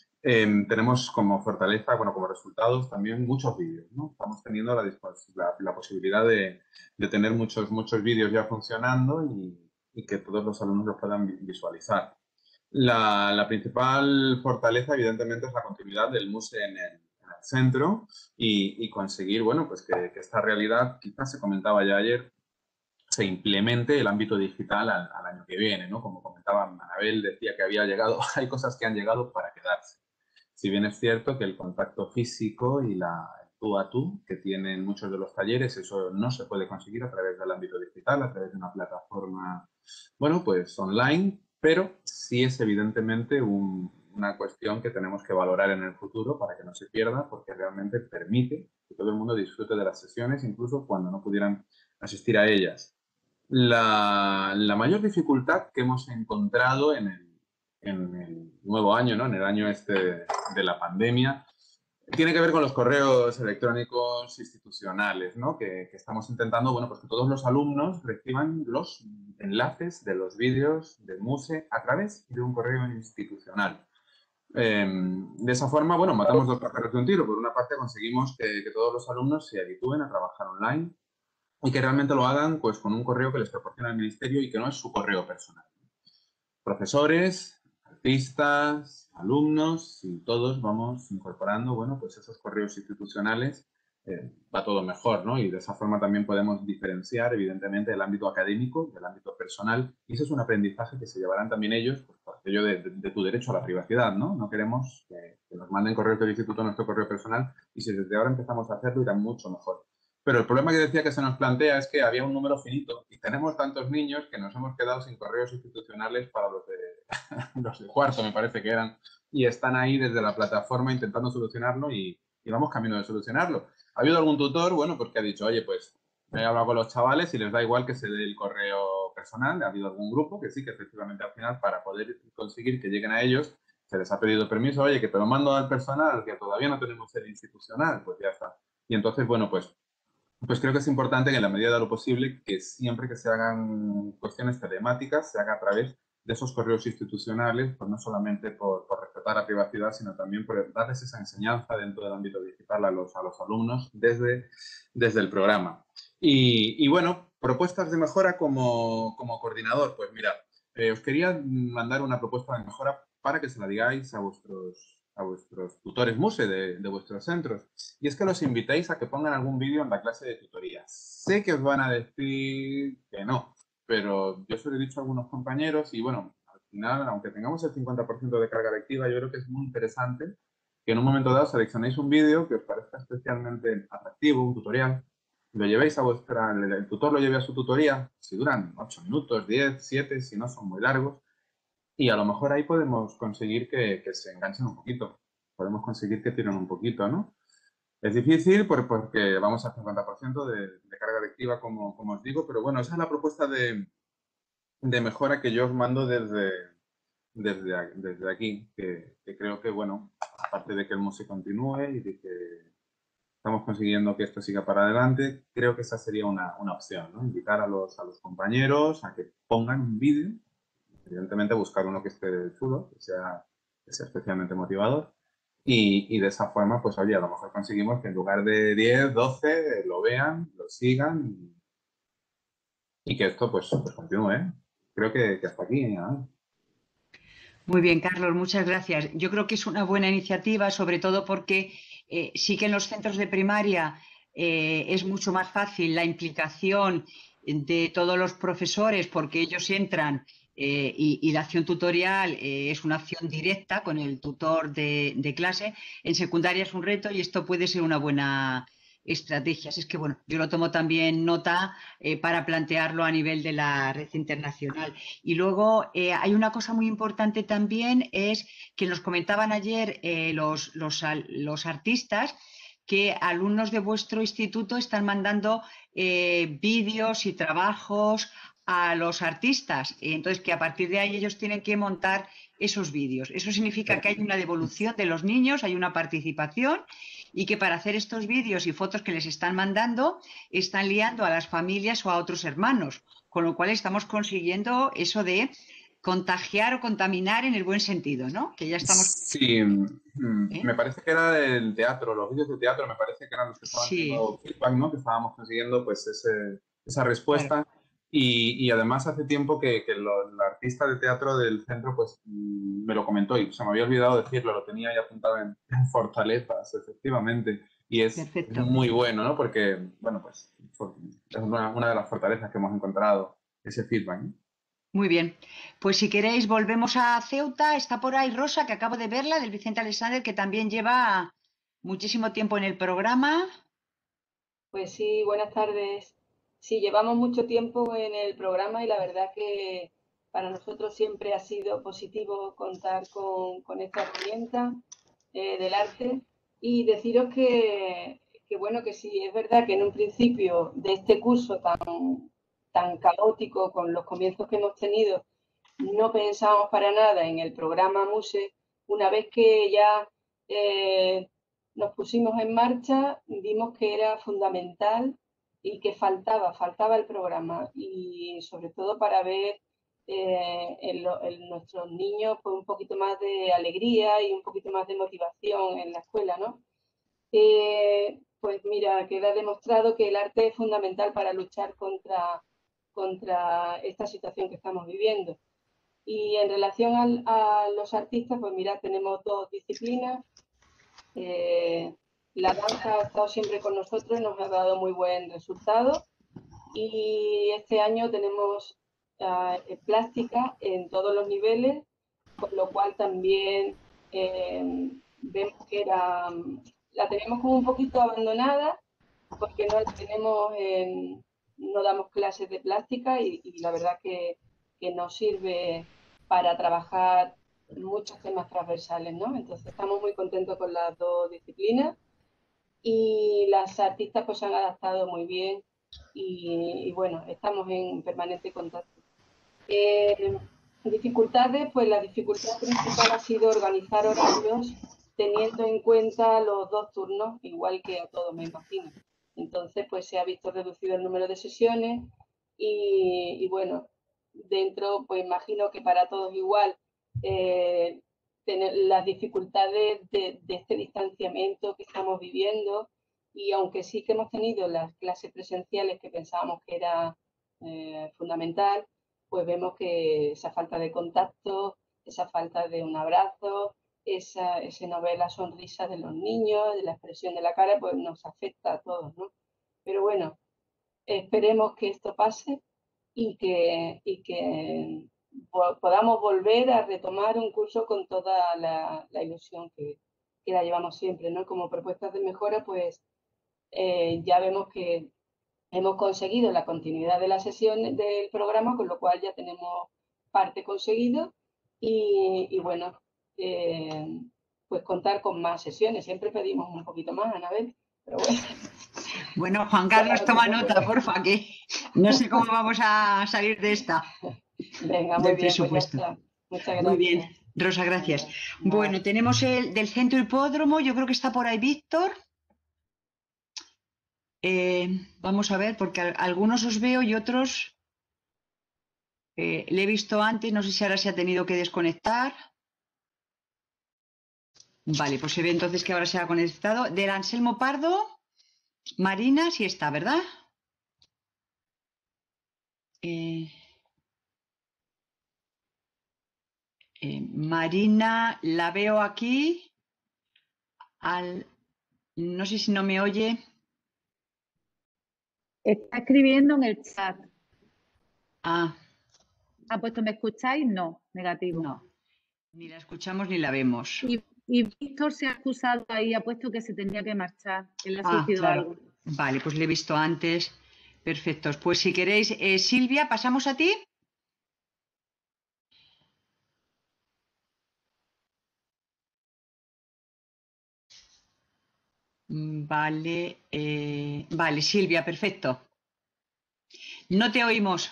Speaker 13: Eh, tenemos como fortaleza, bueno, como resultados también muchos vídeos, ¿no? Estamos teniendo la, la, la posibilidad de, de tener muchos, muchos vídeos ya funcionando y, y que todos los alumnos los puedan visualizar. La, la principal fortaleza, evidentemente, es la continuidad del MUSE en el, en el centro y, y conseguir, bueno, pues que, que esta realidad, quizás se comentaba ya ayer, se implemente el ámbito digital al, al año que viene, ¿no? Como comentaba Anabel, decía que había llegado, hay cosas que han llegado para quedarse. Si bien es cierto que el contacto físico y la tú a tú que tienen muchos de los talleres, eso no se puede conseguir a través del ámbito digital, a través de una plataforma, bueno, pues online, pero sí es evidentemente un, una cuestión que tenemos que valorar en el futuro para que no se pierda, porque realmente permite que todo el mundo disfrute de las sesiones, incluso cuando no pudieran asistir a ellas. La, la mayor dificultad que hemos encontrado en el en el nuevo año, ¿no? En el año este de la pandemia, tiene que ver con los correos electrónicos institucionales, ¿no? Que, que estamos intentando, bueno, pues que todos los alumnos reciban los enlaces de los vídeos del MUSE a través de un correo institucional. Eh, de esa forma, bueno, matamos dos pájaros de un tiro. Por una parte, conseguimos que, que todos los alumnos se habitúen a trabajar online y que realmente lo hagan, pues, con un correo que les proporciona el ministerio y que no es su correo personal. Profesores, artistas, alumnos, y todos vamos incorporando, bueno, pues esos correos institucionales, eh, va todo mejor, ¿no? Y de esa forma también podemos diferenciar, evidentemente, el ámbito académico del ámbito personal, y eso es un aprendizaje que se llevarán también ellos, pues, por aquello de, de, de tu derecho a la privacidad, ¿no? No queremos que, que nos manden correos del instituto a nuestro correo personal, y si desde ahora empezamos a hacerlo, irá mucho mejor. Pero el problema que decía que se nos plantea es que había un número finito y tenemos tantos niños que nos hemos quedado sin correos institucionales para los de, los de cuarto, me parece que eran, y están ahí desde la plataforma intentando solucionarlo y, y vamos camino de solucionarlo. ¿Ha habido algún tutor? Bueno, pues que ha dicho, oye, pues he hablado con los chavales y les da igual que se dé el correo personal. Ha habido algún grupo que sí, que efectivamente al final para poder conseguir que lleguen a ellos se les ha pedido permiso, oye, que te lo mando al personal, que todavía no tenemos el institucional, pues ya está. Y entonces, bueno, pues Pues creo que es importante que en la medida de lo posible que siempre que se hagan cuestiones telemáticas se haga a través de esos correos institucionales, pues no solamente por, por respetar la privacidad, sino también por darles esa enseñanza dentro del ámbito digital a los, a los alumnos desde, desde el programa. Y, y bueno, propuestas de mejora como, como coordinador. Pues mira, eh, os quería mandar una propuesta de mejora para que se la digáis a vuestros a vuestros tutores MUSE de, de vuestros centros. Y es que los invitéis a que pongan algún vídeo en la clase de tutoría. Sé que os van a decir que no, pero yo se lo he dicho a algunos compañeros y bueno, al final, aunque tengamos el cincuenta por ciento de carga lectiva, yo creo que es muy interesante que en un momento dado seleccionéis un vídeo que os parezca especialmente atractivo, un tutorial, lo llevéis a vuestra, el, el tutor lo lleve a su tutoría, si duran ocho minutos, diez, siete, si no son muy largos, y a lo mejor ahí podemos conseguir que, que se enganchen un poquito. Podemos conseguir que tiren un poquito, ¿no? Es difícil por, porque vamos al cincuenta por ciento de, de carga lectiva, como, como os digo, pero bueno, esa es la propuesta de, de mejora que yo os mando desde, desde, desde aquí, que, que creo que, bueno, aparte de que el MUSE continúe y de que estamos consiguiendo que esto siga para adelante, creo que esa sería una, una opción, ¿no? Invitar a los, a los compañeros a que pongan un vídeo evidentemente buscar uno que esté chulo, que sea, que sea especialmente motivador. Y, y de esa forma, pues oye, a lo mejor conseguimos que en lugar de diez, doce, lo vean, lo sigan y, y que esto pues, pues continúe, ¿eh? Creo que, que hasta aquí, ¿eh?
Speaker 1: Muy bien, Carlos, muchas gracias. Yo creo que es una buena iniciativa, sobre todo porque eh, sí que en los centros de primaria eh, es mucho más fácil la implicación de todos los profesores porque ellos entran eh, y, y la acción tutorial eh, es una acción directa con el tutor de, de clase. En secundaria es un reto y esto puede ser una buena estrategia. Es que, bueno, yo lo tomo también nota eh, para plantearlo a nivel de la red internacional. Y luego eh, hay una cosa muy importante también, es que nos comentaban ayer eh, los, los, los artistas que alumnos de vuestro instituto están mandando eh, vídeos y trabajos a los artistas. Entonces, que a partir de ahí ellos tienen que montar esos vídeos. Eso significa que hay una devolución de los niños, hay una participación y que para hacer estos vídeos y fotos que les están mandando están liando a las familias o a otros hermanos, con lo cual estamos consiguiendo eso de contagiar o contaminar en el buen sentido, ¿no? Que ya estamos...
Speaker 13: Sí, ¿Eh? Me parece que era del teatro, los vídeos de teatro, me parece que eran los que estaban teniendo sí. feedback, ¿no? Que estábamos consiguiendo pues ese, esa respuesta. Claro. Y, y además hace tiempo que, que lo, la artista de teatro del centro pues me lo comentó y se me había olvidado decirlo, lo tenía ya apuntado en, en fortalezas, efectivamente. Y es Perfecto. muy bueno, ¿no? Porque, bueno, pues es una, una de las fortalezas que hemos encontrado, ese feedback, ¿no?
Speaker 1: Muy bien, pues si queréis volvemos a Ceuta. Está por ahí Rosa, que acabo de verla, del Vicente Alexander, que también lleva muchísimo tiempo en el programa.
Speaker 14: Pues sí, buenas tardes. Sí, llevamos mucho tiempo en el programa y la verdad que para nosotros siempre ha sido positivo contar con, con esta herramienta eh, del arte y deciros que, que, bueno, que sí, es verdad que en un principio de este curso tan... tan caótico con los comienzos que hemos tenido, no pensábamos para nada en el programa MUSE. Una vez que ya eh, nos pusimos en marcha, vimos que era fundamental y que faltaba, faltaba el programa y sobre todo para ver eh, en, lo, en nuestros niños pues, un poquito más de alegría y un poquito más de motivación en la escuela, ¿no? Eh, pues mira, queda demostrado que el arte es fundamental para luchar contra contra esta situación que estamos viviendo. Y en relación al, a los artistas, pues mira, tenemos dos disciplinas. Eh, la danza ha estado siempre con nosotros y nos ha dado muy buen resultado. Y este año tenemos uh, plástica en todos los niveles, con lo cual también eh, vemos que era, la tenemos como un poquito abandonada, porque no la tenemos en... no damos clases de plástica y, y la verdad que, que nos sirve para trabajar muchos temas transversales, ¿no? Entonces estamos muy contentos con las dos disciplinas y las artistas pues se han adaptado muy bien y, y bueno, estamos en permanente contacto. Eh, dificultades, pues la dificultad principal ha sido organizar horarios teniendo en cuenta los dos turnos, igual que a todos me imagino. Entonces, pues se ha visto reducido el número de sesiones y, y bueno, dentro, pues imagino que para todos igual, eh, tener las dificultades de, de este distanciamiento que estamos viviendo y aunque sí que hemos tenido las clases presenciales que pensábamos que era eh, fundamental, pues vemos que esa falta de contacto, esa falta de un abrazo, esa, ese no ver la sonrisa de los niños, de la expresión de la cara, pues nos afecta a todos, ¿no? Pero bueno, esperemos que esto pase y que, y que podamos volver a retomar un curso con toda la, la ilusión que, que la llevamos siempre, ¿no? Como propuestas de mejora, pues eh, ya vemos que hemos conseguido la continuidad de la sesión del programa, con lo cual ya tenemos parte conseguido y, y bueno, eh, pues contar con más sesiones. Siempre pedimos un poquito más, Anabel, pero bueno.
Speaker 1: Bueno, Juan Carlos, toma nota, porfa, que no sé cómo vamos a salir de esta.
Speaker 14: Venga, muy bien, pues ya está. Muchas gracias.
Speaker 1: Muy bien, Rosa, gracias. Bueno, tenemos el del Centro Hipódromo, yo creo que está por ahí Víctor. Eh, vamos a ver, porque algunos os veo y otros... Eh, le he visto antes, no sé si ahora se ha tenido que desconectar. Vale, pues se ve entonces que ahora se ha conectado. Del Anselmo Pardo, Marina, sí está, ¿verdad? Eh, eh, Marina, la veo aquí. Al, no sé si no me oye.
Speaker 7: Está escribiendo en el chat.
Speaker 1: Ah.
Speaker 7: ¿Ha puesto me escucháis? No, negativo.
Speaker 1: No, ni la escuchamos ni la vemos.
Speaker 7: Y, y Víctor se ha excusado ahí, ha puesto que se tenía que marchar, que le ha
Speaker 1: Ah,
Speaker 7: surgido
Speaker 1: claro.
Speaker 7: algo.
Speaker 1: Vale, pues le he visto antes. Perfecto. Pues si queréis, eh, Silvia, ¿pasamos a ti? Mm, Vale, eh, vale, Silvia, perfecto. No te oímos.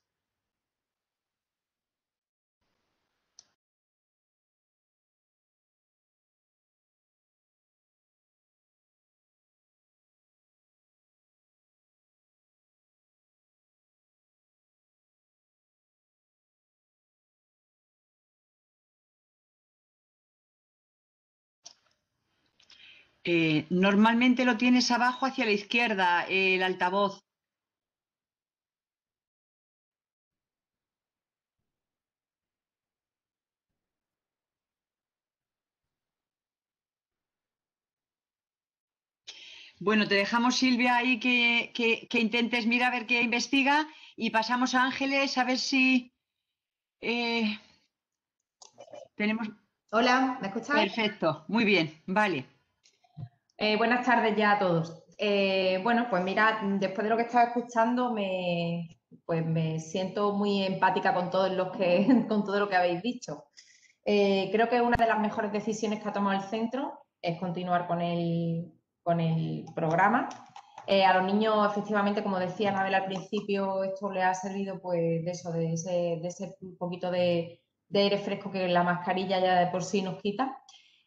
Speaker 1: Eh, normalmente lo tienes abajo hacia la izquierda, eh, el altavoz. Bueno, te dejamos, Silvia, ahí que, que, que intentes, mira a ver qué investiga y pasamos a Ángeles a ver si eh, tenemos...
Speaker 15: Hola, ¿me escucháis?
Speaker 1: Perfecto, muy bien, vale.
Speaker 15: Eh, buenas tardes ya a todos. Eh, bueno, pues mira, después de lo que estaba escuchando, me, pues me siento muy empática con todos los que, con todo lo que habéis dicho. Eh, creo que una de las mejores decisiones que ha tomado el centro es continuar con el, con el programa. Eh, a los niños, efectivamente, como decía Anabel al principio, esto les ha servido pues de eso, de ese, de ese poquito de, de aire fresco que la mascarilla ya de por sí nos quita.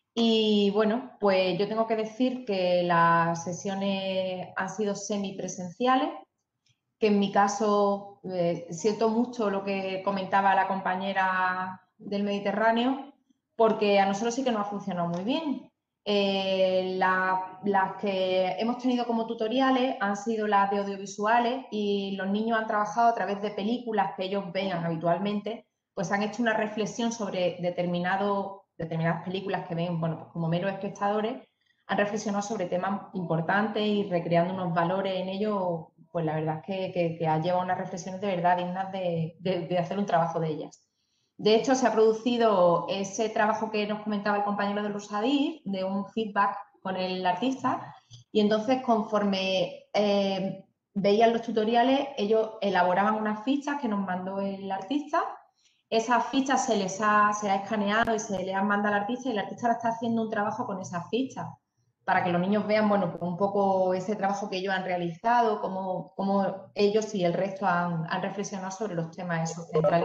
Speaker 15: Y bueno, pues yo tengo que decir que las sesiones han sido semipresenciales, que en mi caso eh, siento mucho lo que comentaba la compañera del Mediterráneo, porque a nosotros sí que nos ha funcionado muy bien. Eh, la, las que hemos tenido como tutoriales han sido las de audiovisuales y los niños han trabajado a través de películas que ellos vean habitualmente, pues han hecho una reflexión sobre determinado, determinadas películas que ven, bueno, pues como meros espectadores, han reflexionado sobre temas importantes y recreando unos valores en ellos, pues la verdad es que, que, que ha llevado unas reflexiones de verdad dignas de, de, de hacer un trabajo de ellas. De hecho, se ha producido ese trabajo que nos comentaba el compañero de Lusadir, de un feedback con el artista, y entonces conforme eh, veían los tutoriales, ellos elaboraban unas fichas que nos mandó el artista. Esas fichas se les ha, se ha escaneado y se le han mandado al artista y el artista ahora está haciendo un trabajo con esas fichas para que los niños vean, bueno, un poco ese trabajo que ellos han realizado, cómo, cómo ellos y el resto han, han reflexionado sobre los temas esos centrales.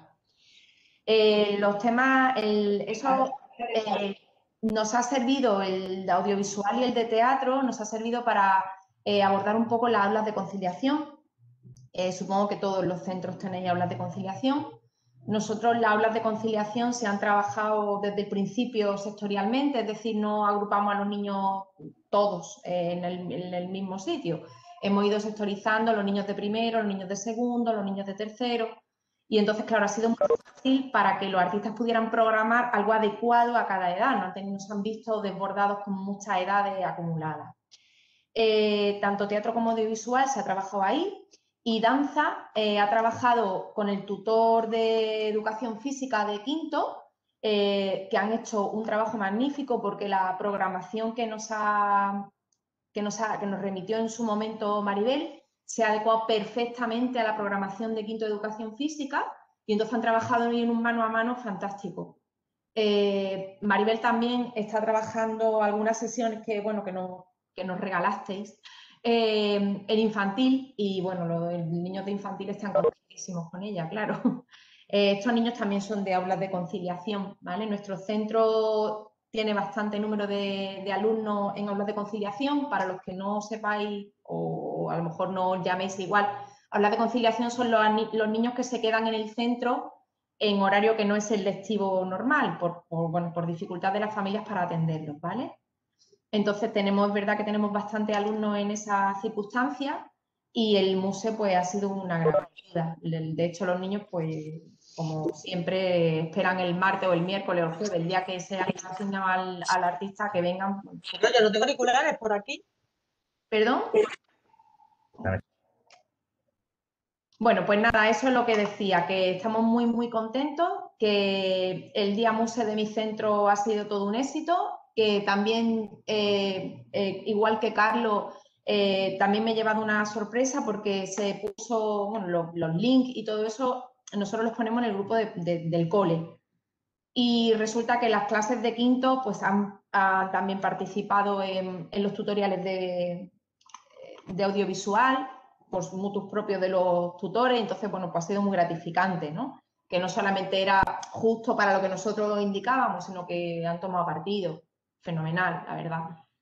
Speaker 15: Eh, los temas, el, eso eh, nos ha servido, el audiovisual y el de teatro, nos ha servido para eh, abordar un poco las aulas de conciliación. Eh, supongo que todos los centros tenéis aulas de conciliación. Nosotros las aulas de conciliación se han trabajado desde el principio sectorialmente, es decir, no agrupamos a los niños todos eh, en, el, en el mismo sitio. Hemos ido sectorizando los niños de primero, los niños de segundo, los niños de tercero. Y entonces, claro, ha sido muy fácil para que los artistas pudieran programar algo adecuado a cada edad. No nos han visto desbordados con muchas edades acumuladas. Eh, tanto teatro como audiovisual se ha trabajado ahí. Y danza eh, ha trabajado con el tutor de educación física de quinto, eh, que han hecho un trabajo magnífico porque la programación que nos, ha, que, nos ha, que nos remitió en su momento Maribel se ha adecuado perfectamente a la programación de quinto de educación física y entonces han trabajado en un mano a mano fantástico. Eh, Maribel también está trabajando algunas sesiones que, bueno, que, no, que nos regalasteis. Eh, el infantil y bueno, los niños de infantil están contentísimos con ella, claro. Eh, estos niños también son de aulas de conciliación, ¿vale? Nuestro centro tiene bastante número de, de alumnos en aulas de conciliación. Para los que no sepáis o a lo mejor no os llaméis igual, Hablar de conciliación son los, los niños que se quedan en el centro en horario que no es el lectivo normal, por, por, bueno, por dificultad de las familias para atenderlos, ¿vale? Entonces, tenemos, es verdad que tenemos bastantes alumnos en esas circunstancias y el MUSE pues ha sido una gran ayuda. De hecho, los niños pues como siempre esperan el martes o el miércoles o el jueves, el día que sea asignado al, al artista, que vengan.
Speaker 16: No, yo no tengo auriculares por aquí.
Speaker 15: ¿Perdón? Bueno, pues nada, eso es lo que decía, que estamos muy, muy contentos, que el Día Muse de mi centro ha sido todo un éxito, que también, eh, eh, igual que Carlos, eh, también me he llevado una sorpresa porque se puso, bueno, los, los links y todo eso, nosotros los ponemos en el grupo de, de, del cole. Y resulta que las clases de quinto pues han, han también participado en, en los tutoriales de, de audiovisual, pues mutuos propios de los tutores, entonces, bueno, pues ha sido muy gratificante, ¿no? Que no solamente era justo para lo que nosotros indicábamos, sino que han tomado partido. Fenomenal, la verdad.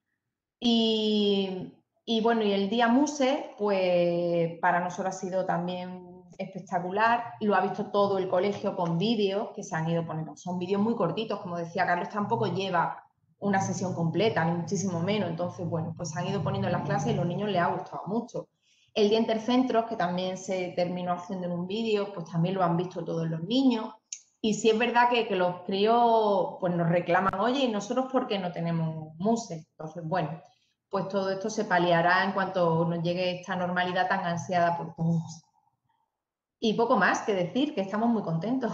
Speaker 15: Y, y bueno, y el Día Muse, pues para nosotros ha sido también espectacular. Lo ha visto todo el colegio con vídeos que se han ido poniendo. Son vídeos muy cortitos, como decía Carlos, tampoco lleva una sesión completa, ni muchísimo menos. Entonces, bueno, pues se han ido poniendo en las clases y a los niños les ha gustado mucho. El Día Intercentros, que también se terminó haciendo en un vídeo, pues también lo han visto todos los niños. Y sí es verdad que, que los críos pues nos reclaman, oye, ¿y nosotros por qué no tenemos Muse? Entonces, bueno, pues todo esto se paliará en cuanto nos llegue esta normalidad tan ansiada por todos. Y poco más que decir, que estamos muy contentos.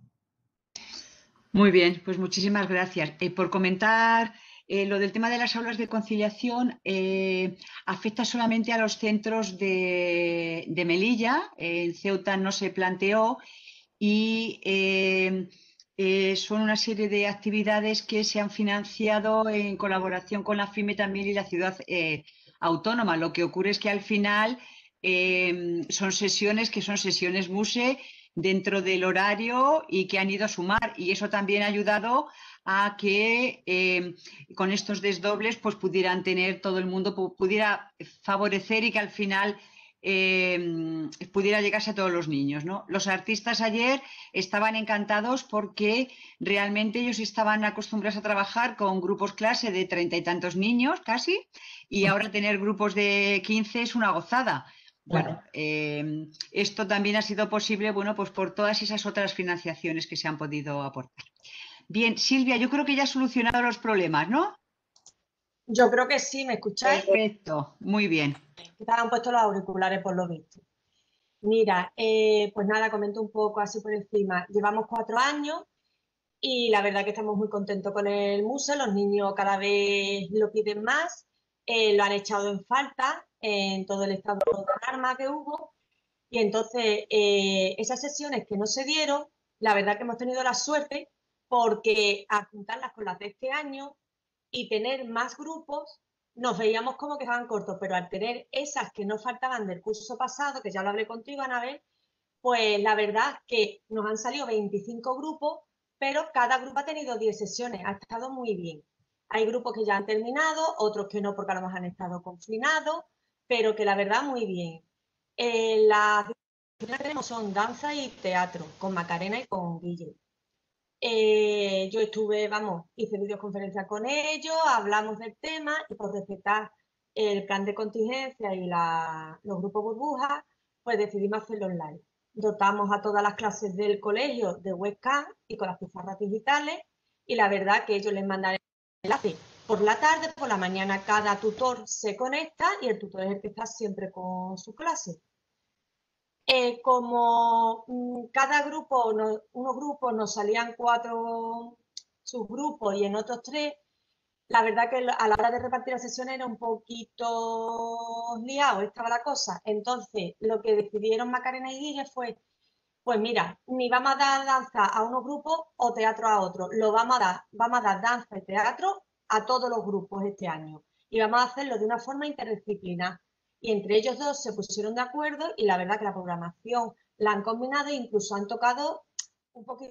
Speaker 1: Muy bien, pues muchísimas gracias. Eh, por comentar eh, lo del tema de las aulas de conciliación, eh, afecta solamente a los centros de, de Melilla, en Ceuta no se planteó y eh, eh, son una serie de actividades que se han financiado en colaboración con la FIME también y la ciudad eh, autónoma. Lo que ocurre es que al final eh, son sesiones que son sesiones MUSE dentro del horario y que han ido a sumar, y eso también ha ayudado a que eh, con estos desdobles pues pudieran tener todo el mundo, pudiera favorecer y que al final eh, pudiera llegarse a todos los niños, ¿no? Los artistas ayer estaban encantados porque realmente ellos estaban acostumbrados a trabajar con grupos clase de treinta y tantos niños casi, y ahora tener grupos de quince es una gozada. Bueno, eh, esto también ha sido posible, bueno, pues por todas esas otras financiaciones que se han podido aportar. Bien, Silvia, yo creo que ya has solucionado los problemas, ¿no?
Speaker 16: Yo creo que sí, ¿me escucháis?
Speaker 1: Perfecto, muy bien.
Speaker 16: Que te han puesto los auriculares por lo visto. Mira, eh, pues nada, comento un poco así por encima. Llevamos cuatro años y la verdad que estamos muy contentos con el Muse. Los niños cada vez lo piden más, eh, lo han echado en falta en todo el estado de alarma que hubo. Y entonces, eh, esas sesiones que no se dieron, la verdad que hemos tenido la suerte porque al juntarlas con las de este año y tener más grupos, nos veíamos como que estaban cortos, pero al tener esas que no faltaban del curso pasado, que ya lo hablé contigo, Anabel, pues la verdad que nos han salido veinticinco grupos, pero cada grupo ha tenido diez sesiones, ha estado muy bien. Hay grupos que ya han terminado, otros que no porque a lo mejor han estado confinados, pero que la verdad muy bien. Eh, las que tenemos son danza y teatro, con Macarena y con Guille. Eh, yo estuve, vamos, hice videoconferencia con ellos, hablamos del tema y por respetar el plan de contingencia y la, los grupos burbujas, pues decidimos hacerlo online. Dotamos a todas las clases del colegio de webcam y con las pizarras digitales y la verdad que ellos les mandan el enlace por la tarde, por la mañana cada tutor se conecta y el tutor es el que está siempre con su clase. Eh, como mmm, cada grupo, no, unos grupos nos salían cuatro subgrupos y en otros tres, la verdad que a la hora de repartir las sesiones era un poquito liado, estaba la cosa. Entonces, lo que decidieron Macarena y Guille fue, pues mira, ni vamos a dar danza a unos grupos o teatro a otros, lo vamos a dar, vamos a dar danza y teatro a todos los grupos este año. Y vamos a hacerlo de una forma interdisciplinar. Y entre ellos dos se pusieron de acuerdo y la verdad que la programación la han combinado e incluso han tocado un poquito.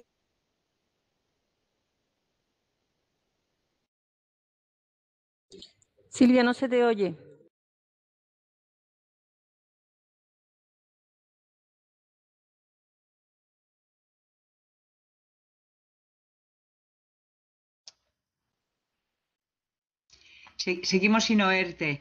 Speaker 2: Silvia, no se te oye.
Speaker 1: Se- seguimos sin oírte.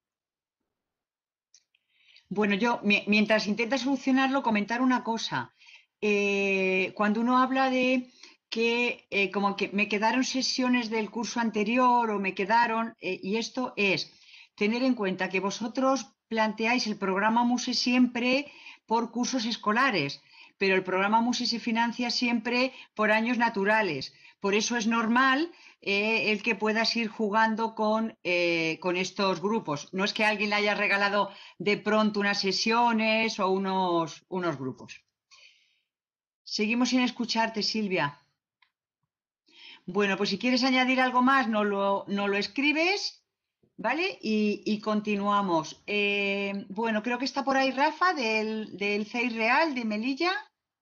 Speaker 1: Bueno, yo, mi- mientras intenta solucionarlo, comentar una cosa. Eh, cuando uno habla de que eh, como que me quedaron sesiones del curso anterior o me quedaron, eh, y esto es tener en cuenta que vosotros planteáis el programa MUSE siempre por cursos escolares, pero el programa MUSE se financia siempre por años naturales. Por eso es normal eh, el que puedas ir jugando con, eh, con estos grupos. No es que alguien le haya regalado de pronto unas sesiones o unos, unos grupos. Seguimos sin escucharte, Silvia. Bueno, pues si quieres añadir algo más, no lo, no lo escribes, ¿vale? Y, y continuamos. Eh, bueno, creo que está por ahí Rafa del, del C E I Real de Melilla.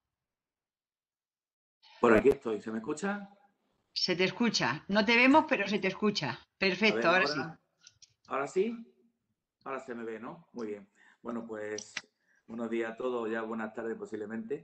Speaker 17: Por aquí estoy, ¿se me escucha?
Speaker 1: Se te escucha. No te vemos, pero se te escucha.
Speaker 17: A
Speaker 1: Perfecto,
Speaker 17: ver,
Speaker 1: ahora sí.
Speaker 17: ahora, ahora sí, ahora se me ve, ¿no? Muy bien. Bueno, pues buenos días a todos, ya buenas tardes posiblemente.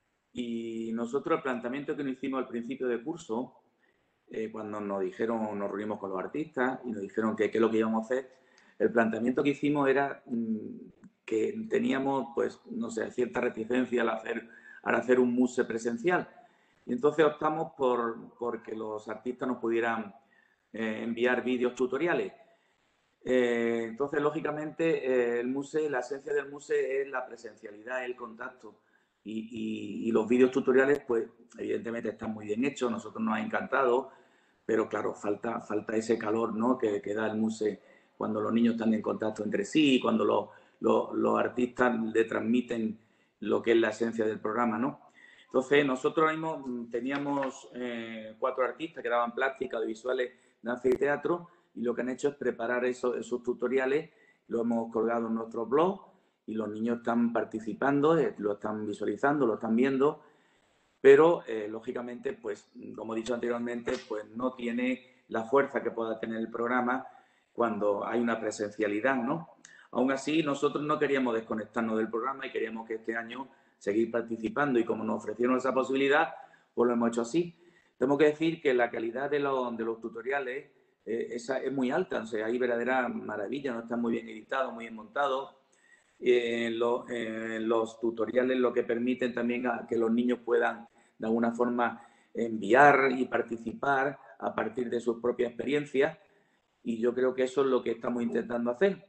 Speaker 17: Y nosotros el planteamiento que nos hicimos al principio de curso, eh, cuando nos dijeron, nos reunimos con los artistas y nos dijeron que qué es lo que íbamos a hacer, el planteamiento que hicimos era mmm, que teníamos, pues, no sé, cierta reticencia al hacer, al hacer un muse presencial. Y entonces optamos por, por que los artistas nos pudieran eh, enviar vídeos tutoriales. Eh, entonces, lógicamente, eh, el muse, la esencia del muse es la presencialidad, el contacto. Y, y, y los vídeos tutoriales, pues, evidentemente están muy bien hechos, nosotros nos ha encantado, pero claro, falta, falta ese calor, ¿no?, que, que da el muse cuando los niños están en contacto entre sí, cuando los, los, los artistas le transmiten lo que es la esencia del programa, ¿no? Entonces, nosotros ahora mismo teníamos eh, cuatro artistas que daban plástica, audiovisuales, danza y teatro, y lo que han hecho es preparar esos, esos tutoriales, lo hemos colgado en nuestro blog y los niños están participando, eh, lo están visualizando, lo están viendo, pero eh, lógicamente, pues como he dicho anteriormente, pues no tiene la fuerza que pueda tener el programa cuando hay una presencialidad, ¿no? Aún así, nosotros no queríamos desconectarnos del programa y queríamos que este año seguir participando, y como nos ofrecieron esa posibilidad, pues lo hemos hecho así. Tengo que decir que la calidad de los, de los tutoriales eh, esa es muy alta, o sea, hay verdadera maravilla, no están muy bien editados, muy bien montados. Eh, lo, eh, los tutoriales lo que permiten también a que los niños puedan de alguna forma enviar y participar a partir de sus propias experiencias, y yo creo que eso es lo que estamos intentando hacer.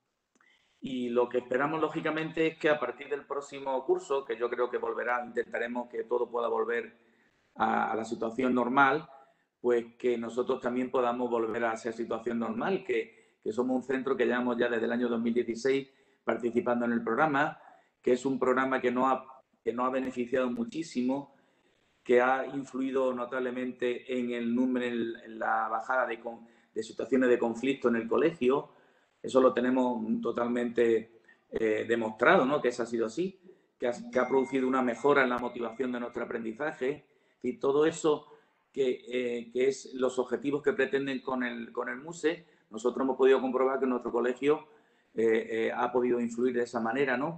Speaker 17: Y lo que esperamos, lógicamente, es que a partir del próximo curso, que yo creo que volverá, intentaremos que todo pueda volver a, a la situación normal, pues que nosotros también podamos volver a esa situación normal, que, que somos un centro que llevamos ya desde el año dos mil dieciséis participando en el programa, que es un programa que nos ha, que nos ha beneficiado muchísimo, que ha influido notablemente en el número, en la bajada de, de situaciones de conflicto en el colegio. Eso lo tenemos totalmente eh, demostrado, ¿no?, que eso ha sido así, que ha, que ha producido una mejora en la motivación de nuestro aprendizaje, y todo eso que, eh, que es los objetivos que pretenden con el, con el muse, nosotros hemos podido comprobar que nuestro colegio eh, eh, ha podido influir de esa manera, ¿no?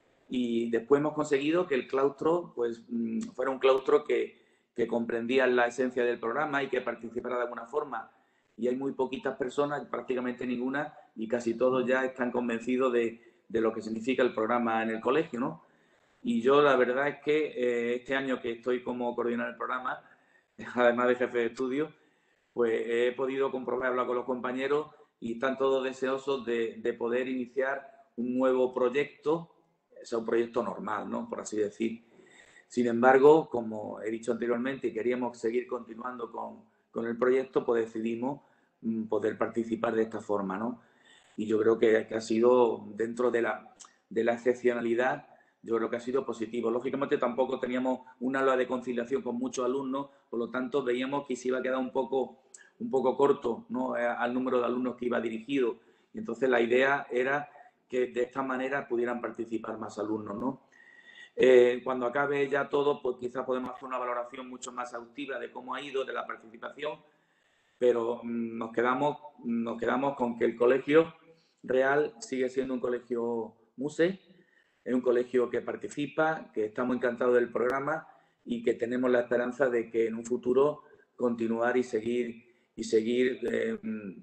Speaker 17: Y después hemos conseguido que el claustro pues, fuera un claustro que, que comprendía la esencia del programa y que participara de alguna forma. Y hay muy poquitas personas, prácticamente ninguna, y casi todos ya están convencidos de, de lo que significa el programa en el colegio, ¿no? Y yo la verdad es que eh, este año que estoy como coordinador del programa, además de jefe de estudio, pues he podido comprobar, hablar con los compañeros y están todos deseosos de, de poder iniciar un nuevo proyecto, es un proyecto normal, ¿no?, por así decir. Sin embargo, como he dicho anteriormente, y queríamos seguir continuando con, con el proyecto, pues decidimos mm, poder participar de esta forma, ¿no? Y yo creo que, que ha sido, dentro de la, de la excepcionalidad, yo creo que ha sido positivo. Lógicamente tampoco teníamos una aula de conciliación con muchos alumnos, por lo tanto veíamos que se iba a quedar un poco, un poco corto, ¿no?, al número de alumnos que iba dirigido. Y entonces la idea era que de esta manera pudieran participar más alumnos, ¿no? Eh, cuando acabe ya todo, pues quizás podemos hacer una valoración mucho más exhaustiva de cómo ha ido, de la participación, pero mmm, nos, quedamos, nos quedamos con que el colegio real sigue siendo un colegio muse, es un colegio que participa, que estamos encantados del programa y que tenemos la esperanza de que en un futuro continuar y seguir, y seguir eh,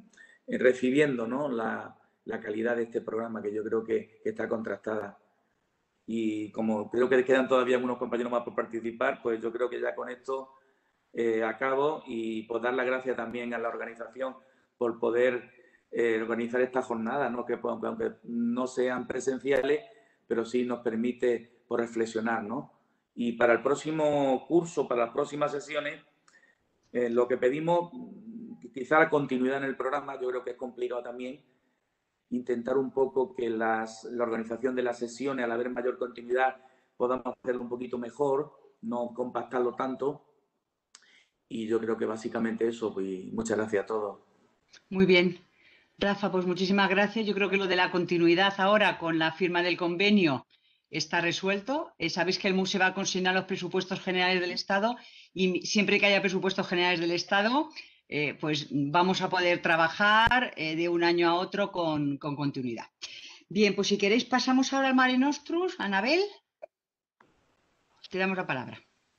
Speaker 17: eh, recibiendo, ¿no? la, la calidad de este programa, que yo creo que, que está contrastada. Y como creo que quedan todavía algunos compañeros más por participar, pues yo creo que ya con esto eh, acabo, y pues dar las gracias también a la organización por poder eh, organizar estas jornadas, ¿no? Que pues, aunque no sean presenciales, pero sí nos permite pues, reflexionar, ¿no? Y para el próximo curso, para las próximas sesiones, eh, lo que pedimos, quizá la continuidad en el programa, yo creo que es complicado también, intentar un poco que las, la organización de las sesiones, al haber mayor continuidad, podamos hacerlo un poquito mejor, no compactarlo tanto. Y yo creo que básicamente eso, pues muchas gracias a todos.
Speaker 1: Muy bien. Rafa, pues muchísimas gracias. Yo creo que lo de la continuidad ahora con la firma del convenio está resuelto. Eh, sabéis que el M U S E va a consignar los presupuestos generales del Estado, y siempre que haya presupuestos generales del Estado, eh, pues vamos a poder trabajar eh, de un año a otro con, con continuidad. Bien, pues si queréis pasamos ahora al Mare Nostrum. Anabel, te damos la palabra.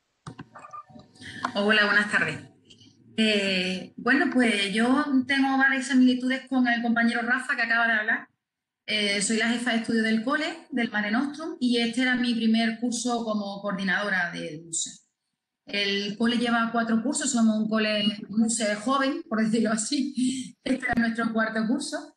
Speaker 18: Hola, buenas tardes. Eh, bueno, pues yo tengo varias similitudes con el compañero Rafa que acaba de hablar. Eh, soy la jefa de estudio del cole, del Mare Nostrum, y este era mi primer curso como coordinadora del M U S E. El cole lleva cuatro cursos, somos un cole M U S E joven, por decirlo así. Este era nuestro cuarto curso.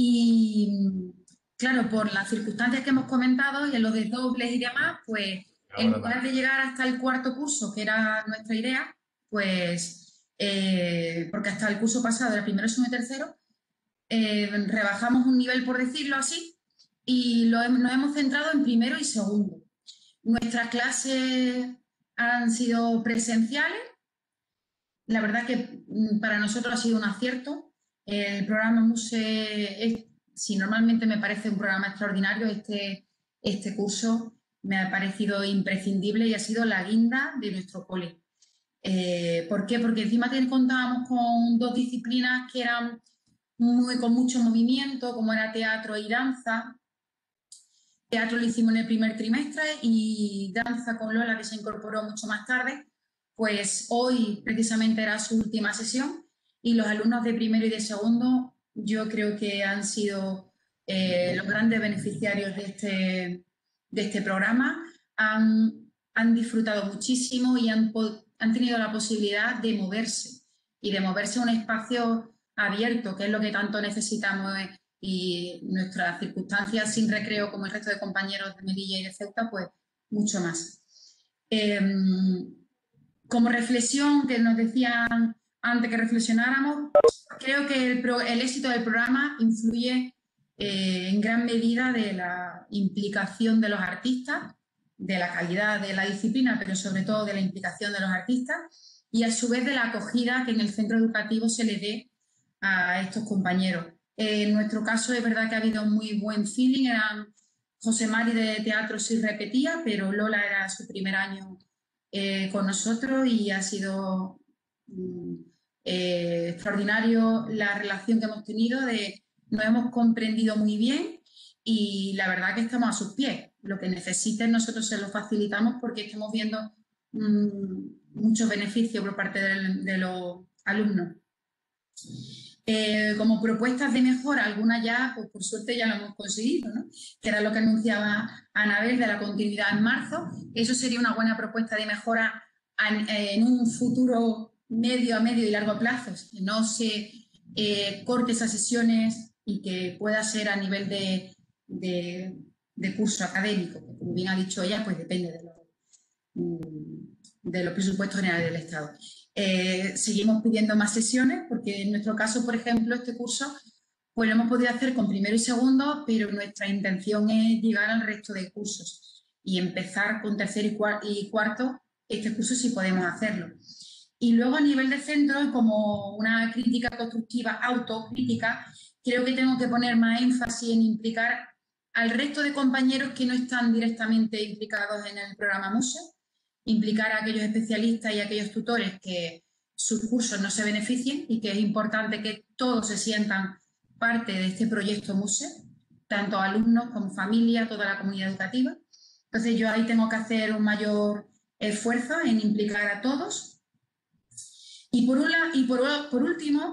Speaker 18: Y claro, por las circunstancias que hemos comentado y en los desdobles y demás, pues en lugar de llegar hasta el cuarto curso, que era nuestra idea, pues eh, porque hasta el curso pasado era primero, segundo y tercero, eh, rebajamos un nivel, por decirlo así, y lo, nos hemos centrado en primero y segundo. Nuestras clases han sido presenciales. La verdad que para nosotros ha sido un acierto. El programa M U S E, es, si normalmente me parece un programa extraordinario, este, este curso me ha parecido imprescindible y ha sido la guinda de nuestro cole. Eh, ¿Por qué? Porque encima contábamos con dos disciplinas que eran muy, con mucho movimiento, como era teatro y danza. Teatro lo hicimos en el primer trimestre y danza con Lola, que se incorporó mucho más tarde. Pues hoy precisamente era su última sesión y los alumnos de primero y de segundo yo creo que han sido eh, los grandes beneficiarios de este, de este programa. Han, han disfrutado muchísimo y han, han tenido la posibilidad de moverse y de moverse a un espacio abierto, que es lo que tanto necesitamos, y nuestras circunstancias sin recreo, como el resto de compañeros de Melilla y de Ceuta, pues mucho más. Eh, como reflexión que nos decían antes que reflexionáramos, creo que el, pro, el éxito del programa influye eh, en gran medida de la implicación de los artistas, de la calidad de la disciplina, pero sobre todo de la implicación de los artistas, y a su vez de la acogida que en el centro educativo se le dé a estos compañeros. Eh, en nuestro caso es verdad que ha habido muy buen feeling. Eran, José Mari de teatro sí repetía, pero Lola era su primer año eh, con nosotros y ha sido mm, eh, extraordinario la relación que hemos tenido, de, nos hemos comprendido muy bien y la verdad que estamos a sus pies. Lo que necesiten nosotros se lo facilitamos porque estamos viendo mmm, muchos beneficios por parte de, de los alumnos. Eh, como propuestas de mejora, algunas ya, pues por suerte ya lo hemos conseguido, ¿no? Que era lo que anunciaba Anabel de la continuidad en marzo. Eso sería una buena propuesta de mejora en, en un futuro medio, a medio y largo plazo, que no se eh, corte esas sesiones y que pueda ser a nivel de, de, de curso académico, que como bien ha dicho ella, pues depende de, lo, de los presupuestos generales del Estado. Eh, seguimos pidiendo más sesiones porque en nuestro caso, por ejemplo, este curso pues lo hemos podido hacer con primero y segundo, pero nuestra intención es llegar al resto de cursos y empezar con tercero y, cuar y cuarto este curso si podemos hacerlo. Y luego a nivel de centro, como una crítica constructiva, autocrítica, creo que tengo que poner más énfasis en implicar al resto de compañeros que no están directamente implicados en el programa M U S E, implicar a aquellos especialistas y a aquellos tutores que sus cursos no se beneficien y que es importante que todos se sientan parte de este proyecto M U S E, tanto alumnos como familia, toda la comunidad educativa. Entonces yo ahí tengo que hacer un mayor esfuerzo en implicar a todos. Y por, una, y por, por último,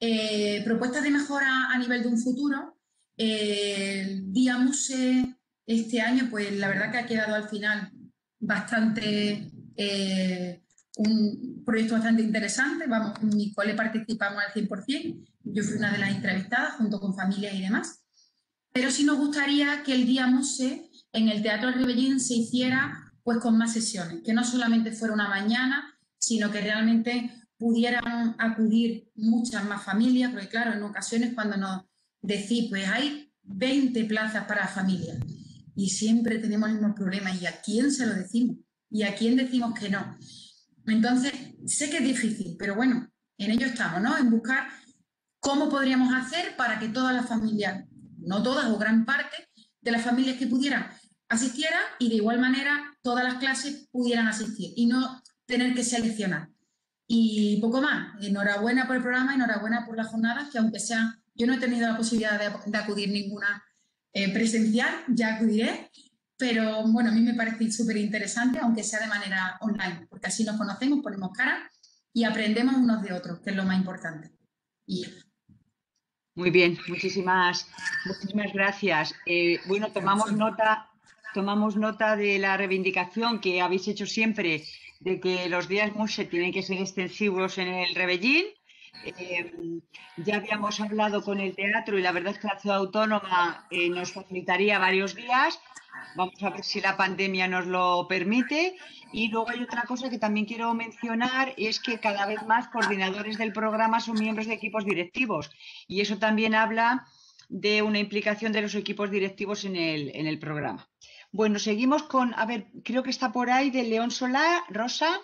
Speaker 18: Eh, propuestas de mejora a nivel de un futuro. Eh, el Día Muse este año, pues la verdad que ha quedado al final bastante, eh, un proyecto bastante interesante. Vamos, en mi cole participamos al cien por cien. Yo fui una de las entrevistadas junto con familias y demás. Pero sí nos gustaría que el Día Muse en el Teatro Rebellín se hiciera pues con más sesiones, que no solamente fuera una mañana, sino que realmente pudieran acudir muchas más familias, porque claro, en ocasiones cuando nos decís, pues hay veinte plazas para familias y siempre tenemos el mismo problema, ¿y a quién se lo decimos? ¿Y a quién decimos que no? Entonces, sé que es difícil, pero bueno, en ello estamos, ¿no? En buscar cómo podríamos hacer para que todas las familias, no todas o gran parte de las familias que pudieran asistieran y de igual manera todas las clases pudieran asistir y no tener que seleccionar. Y poco más. Enhorabuena por el programa, enhorabuena por las jornadas, que aunque sea, yo no he tenido la posibilidad de, de acudir ninguna eh, presencial, ya acudiré, pero bueno, a mí me parece súper interesante, aunque sea de manera online, porque así nos conocemos, ponemos cara y aprendemos unos de otros, que es lo más importante. Y
Speaker 1: Muy bien, muchísimas, muchísimas gracias. Eh, bueno, tomamos nota, tomamos nota de la reivindicación que habéis hecho siempre de que los días Muse tienen que ser extensivos en el Rebellín. Eh, ya habíamos hablado con el teatro y la verdad es que la ciudad autónoma eh, nos facilitaría varios días. Vamos a ver si la pandemia nos lo permite. Y luego hay otra cosa que también quiero mencionar, es que cada vez más coordinadores del programa son miembros de equipos directivos. Y eso también habla de una implicación de los equipos directivos en el, en el programa. Bueno, seguimos con, a ver, creo que está por ahí de León Solá. Rosa,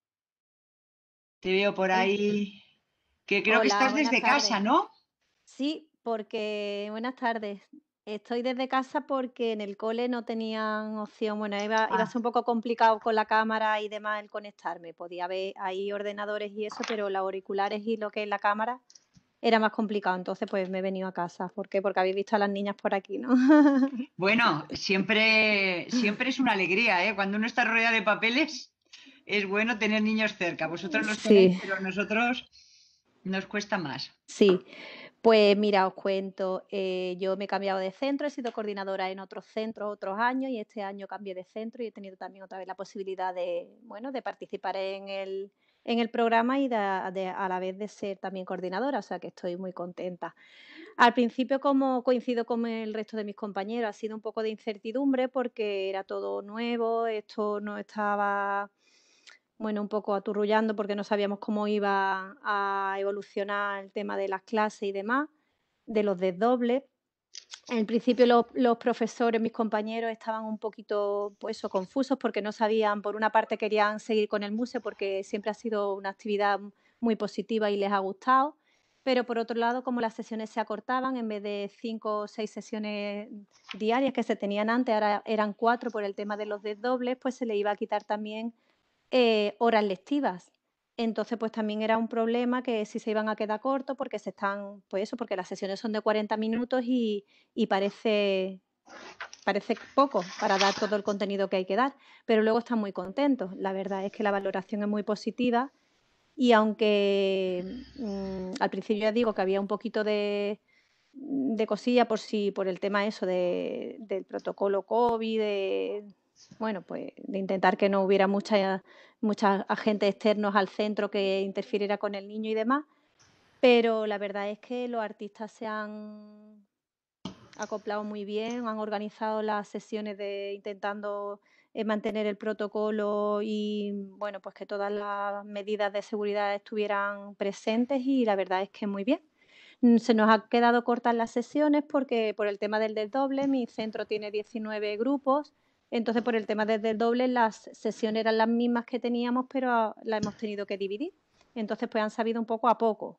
Speaker 1: te veo por ahí, que creo que
Speaker 19: Hola,
Speaker 1: estás
Speaker 19: buenas
Speaker 1: desde
Speaker 19: tardes.
Speaker 1: casa, ¿no?
Speaker 19: Sí, porque buenas tardes. Estoy desde casa porque en el cole no tenían opción. Bueno, iba, iba a
Speaker 1: Ah.
Speaker 19: ser un poco complicado con la cámara y demás el conectarme. Podía ver ahí ordenadores y eso, pero los auriculares y lo que es la cámara era más complicado. Entonces, pues me he venido a casa. ¿Por qué? Porque habéis visto a las niñas por aquí, ¿no?
Speaker 1: Bueno, siempre, siempre es una alegría, ¿eh? Cuando uno está rodeado de papeles, es bueno tener niños cerca. Vosotros los tenéis,
Speaker 19: Sí.
Speaker 1: pero a nosotros nos cuesta más.
Speaker 19: Sí, pues mira, os cuento, eh, yo me he cambiado de centro, he sido coordinadora en otros centros otros años y este año cambié de centro y he tenido también otra vez la posibilidad de, bueno, de participar en el, en el programa y de, de- a la vez de ser también coordinadora, o sea que estoy muy contenta. Al principio, como coincido con el resto de mis compañeros, ha sido un poco de incertidumbre porque era todo nuevo, esto no estaba bueno, un poco aturrullando porque no sabíamos cómo iba a evolucionar el tema de las clases y demás, de los desdobles. En principio los, los profesores, mis compañeros, estaban un poquito pues eso, confusos porque no sabían, por una parte querían seguir con el MUSE porque siempre ha sido una actividad muy positiva y les ha gustado, pero por otro lado, como las sesiones se acortaban, en vez de cinco o seis sesiones diarias que se tenían antes, ahora eran cuatro por el tema de los desdobles, pues se le iba a quitar también eh, horas lectivas. Entonces, pues también era un problema que si se iban a quedar cortos porque se están, pues eso, porque las sesiones son de cuarenta minutos y, y parece, parece poco para dar todo el contenido que hay que dar, pero luego están muy contentos. La verdad es que la valoración es muy positiva y aunque mm, al principio ya digo que había un poquito de, de cosilla por si por el tema eso de, del protocolo COVID, de, bueno, pues de intentar que no hubiera mucha, mucha agentes externos al centro que interfiriera con el niño y demás, pero la verdad es que los artistas se han acoplado muy bien, han organizado las sesiones de intentando eh, mantener el protocolo y bueno, pues que todas las medidas de seguridad estuvieran presentes y la verdad es que muy bien. Mm, Se nos ha quedado cortas las sesiones porque por el tema del desdoble, mi centro tiene diecinueve grupos, entonces por el tema del desdoble las sesiones eran las mismas que teníamos, pero las hemos tenido que dividir. Entonces pues han sabido un poco a poco.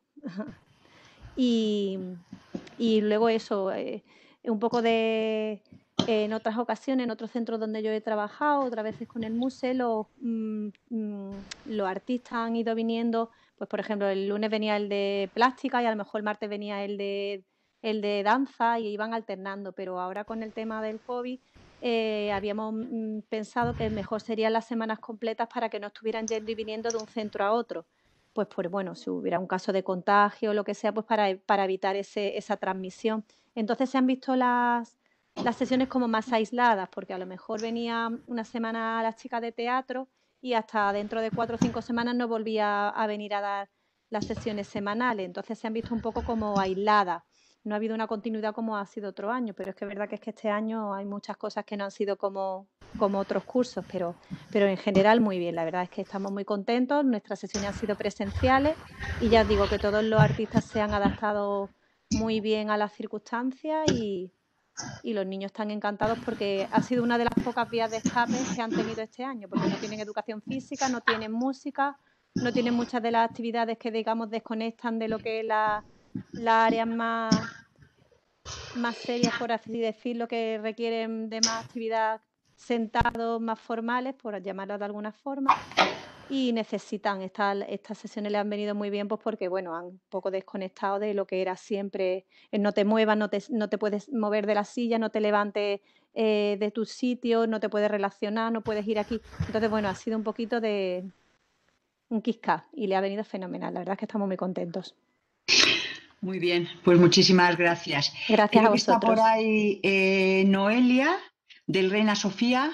Speaker 19: y, y luego eso, eh, un poco de... En otras ocasiones, en otros centros donde yo he trabajado, otras veces con el MUSE, los, mm, mm, los artistas han ido viniendo, pues por ejemplo, el lunes venía el de plástica y a lo mejor el martes venía el de, el de danza y iban alternando, pero ahora con el tema del COVID eh, habíamos mm, pensado que mejor serían las semanas completas para que no estuvieran yendo y viniendo de un centro a otro, pues por, bueno, si hubiera un caso de contagio o lo que sea, pues para, para evitar ese, esa transmisión. Entonces se han visto las, las sesiones como más aisladas, porque a lo mejor venía una semana la chica de teatro y hasta dentro de cuatro o cinco semanas no volvía a venir a dar las sesiones semanales. Entonces se han visto un poco como aisladas. No ha habido una continuidad como ha sido otro año, pero es que es verdad que es que este año hay muchas cosas que no han sido como, como otros cursos, pero, pero en general muy bien. La verdad es que estamos muy contentos, nuestras sesiones han sido presenciales y ya os digo que todos los artistas se han adaptado muy bien a las circunstancias y, y los niños están encantados porque ha sido una de las pocas vías de escape que han tenido este año, porque no tienen educación física, no tienen música, no tienen muchas de las actividades que, digamos, desconectan de lo que es la, la áreas más, más serias, por así decirlo, que requieren de más actividad sentados, más formales, por llamarlas de alguna forma, y necesitan, estas, estas sesiones les han venido muy bien pues porque, bueno, han un poco desconectado de lo que era siempre, el no te muevas, no te, no te puedes mover de la silla, no te levantes eh, de tu sitio, no te puedes relacionar, no puedes ir aquí. Entonces, bueno, ha sido un poquito de un quisca y le ha venido fenomenal. La verdad es que estamos muy contentos.
Speaker 1: Muy bien, pues muchísimas gracias.
Speaker 19: Gracias
Speaker 1: Creo
Speaker 19: a
Speaker 1: que está
Speaker 19: vosotros.
Speaker 1: por ahí eh, Noelia, del Reina Sofía.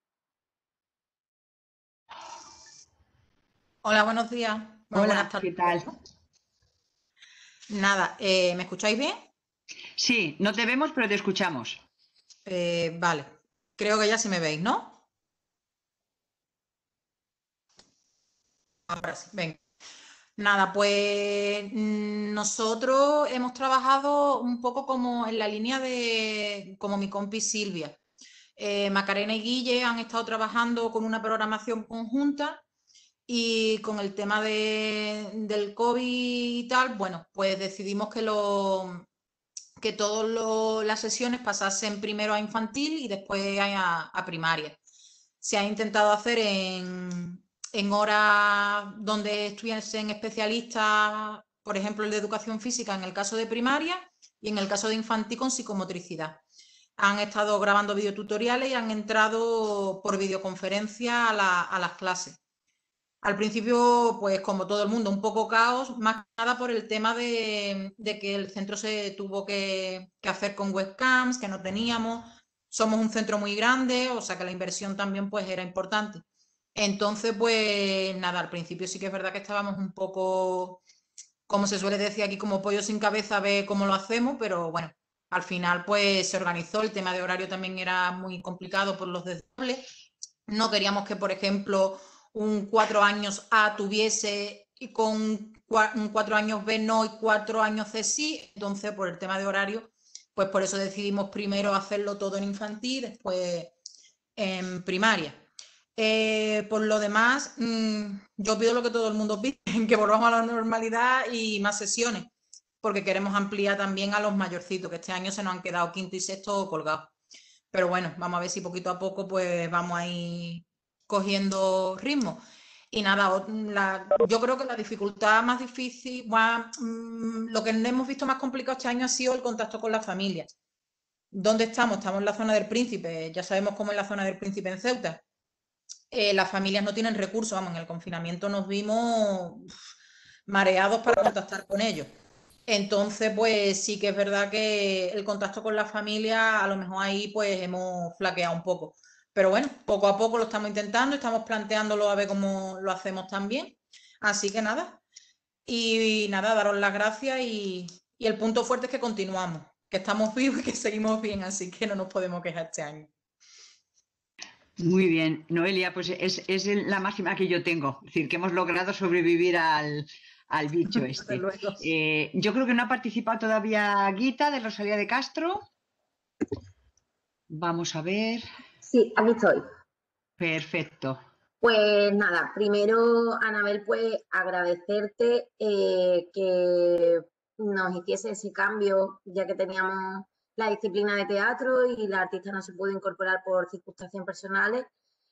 Speaker 20: Hola, buenos días. Bueno,
Speaker 1: Hola,
Speaker 20: buenas tardes.
Speaker 1: ¿qué tal?
Speaker 20: Nada, eh, ¿me escucháis bien?
Speaker 1: Sí, no te vemos, pero te escuchamos.
Speaker 20: Eh, vale, creo que ya sí me veis, ¿no? Ahora sí, venga. Nada, pues nosotros hemos trabajado un poco como en la línea de, como mi compi Silvia. Eh, Macarena y Guille han estado trabajando con una programación conjunta y con el tema de, del COVID y tal, bueno, pues decidimos que, lo, que todas las sesiones pasasen primero a infantil y después a, a primaria. Se ha intentado hacer en, en horas donde estuviesen especialistas, por ejemplo, el de educación física en el caso de primaria y en el caso de infantil con psicomotricidad. Han estado grabando videotutoriales y han entrado por videoconferencia a, la, a las clases. Al principio, pues como todo el mundo, un poco caos, más que nada por el tema de, de que el centro se tuvo que, que hacer con webcams, que no teníamos. Somos un centro muy grande, o sea que la inversión también pues era importante. Entonces, pues nada, al principio sí que es verdad que estábamos un poco, como se suele decir aquí, como pollo sin cabeza, a ver cómo lo hacemos, pero bueno, al final pues se organizó. El tema de horario también era muy complicado por los desdobles. No queríamos que, por ejemplo, un cuatro años A tuviese y con un cuatro años B no y cuatro años C sí. Entonces, por el tema de horario, pues por eso decidimos primero hacerlo todo en infantil, después en primaria. Eh, por lo demás, mmm, yo pido lo que todo el mundo pide, que volvamos a la normalidad y más sesiones, porque queremos ampliar también a los mayorcitos, que este año se nos han quedado quinto y sexto colgados. Pero bueno, vamos a ver si poquito a poco pues vamos a ir cogiendo ritmo. Y nada, la, yo creo que la dificultad más difícil, bueno, mmm, lo que hemos visto más complicado este año ha sido el contacto con la familia. ¿Dónde estamos? Estamos en la zona del Príncipe, ya sabemos cómo es la zona del Príncipe en Ceuta. Eh, las familias no tienen recursos, vamos, en el confinamiento nos vimos uf, mareados para contactar con ellos. Entonces, pues sí que es verdad que el contacto con la familia, a lo mejor ahí pues hemos flaqueado un poco. Pero bueno, poco a poco lo estamos intentando, estamos planteándolo a ver cómo lo hacemos también. Así que nada, y, y nada, daros las gracias y, y el punto fuerte es que continuamos, que estamos vivos y que seguimos bien, así que no nos podemos quejar este año.
Speaker 1: Muy bien, Noelia, pues es, es la máxima que yo tengo, es decir, que hemos logrado sobrevivir al, al bicho este. Eh, yo creo que no ha participado todavía Guita de Rosalía de Castro. Vamos a ver.
Speaker 21: Sí, aquí estoy.
Speaker 1: Perfecto.
Speaker 21: Pues nada, primero, Anabel, pues agradecerte eh, que nos hiciese ese cambio, ya que teníamos la disciplina de teatro y la artista no se pudo incorporar por circunstancias personales.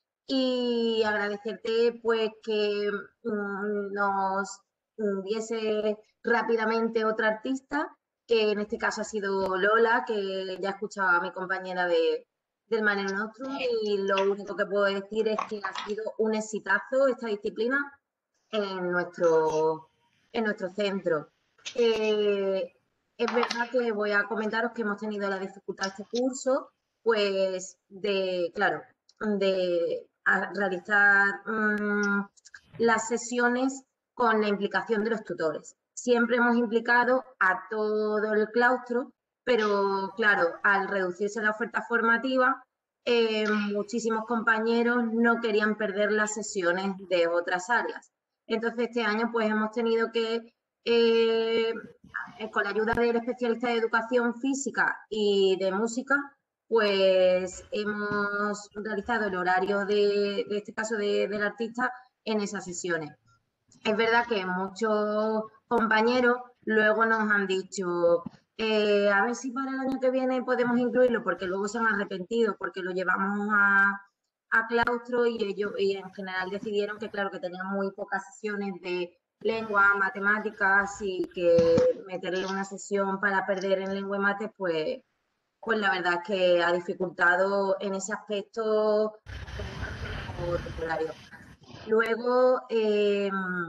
Speaker 21: Y agradecerte pues que mm, nos diese rápidamente otra artista, que en este caso ha sido Lola, que ya escuchaba a mi compañera de, del Mare Nostrum, y lo único que puedo decir es que ha sido un exitazo esta disciplina. en nuestro, en nuestro centro. Eh, es verdad que voy a comentaros que hemos tenido la dificultad este curso, pues de, claro, de realizar mmm, las sesiones con la implicación de los tutores. Siempre hemos implicado a todo el claustro, pero claro, al reducirse la oferta formativa, eh, muchísimos compañeros no querían perder las sesiones de otras áreas. Entonces este año pues hemos tenido que, eh, con la ayuda del especialista de educación física y de música, pues hemos realizado el horario de, de este caso de, del artista en esas sesiones. Es verdad que muchos compañeros luego nos han dicho, eh, a ver si para el año que viene podemos incluirlo, porque luego se han arrepentido, porque lo llevamos a, a claustro y ellos y en general decidieron que claro que tenían muy pocas sesiones de lengua, matemáticas y que meterle una sesión para perder en lengua y mates, pues, pues la verdad es que ha dificultado en ese aspecto el horario. Luego, eh,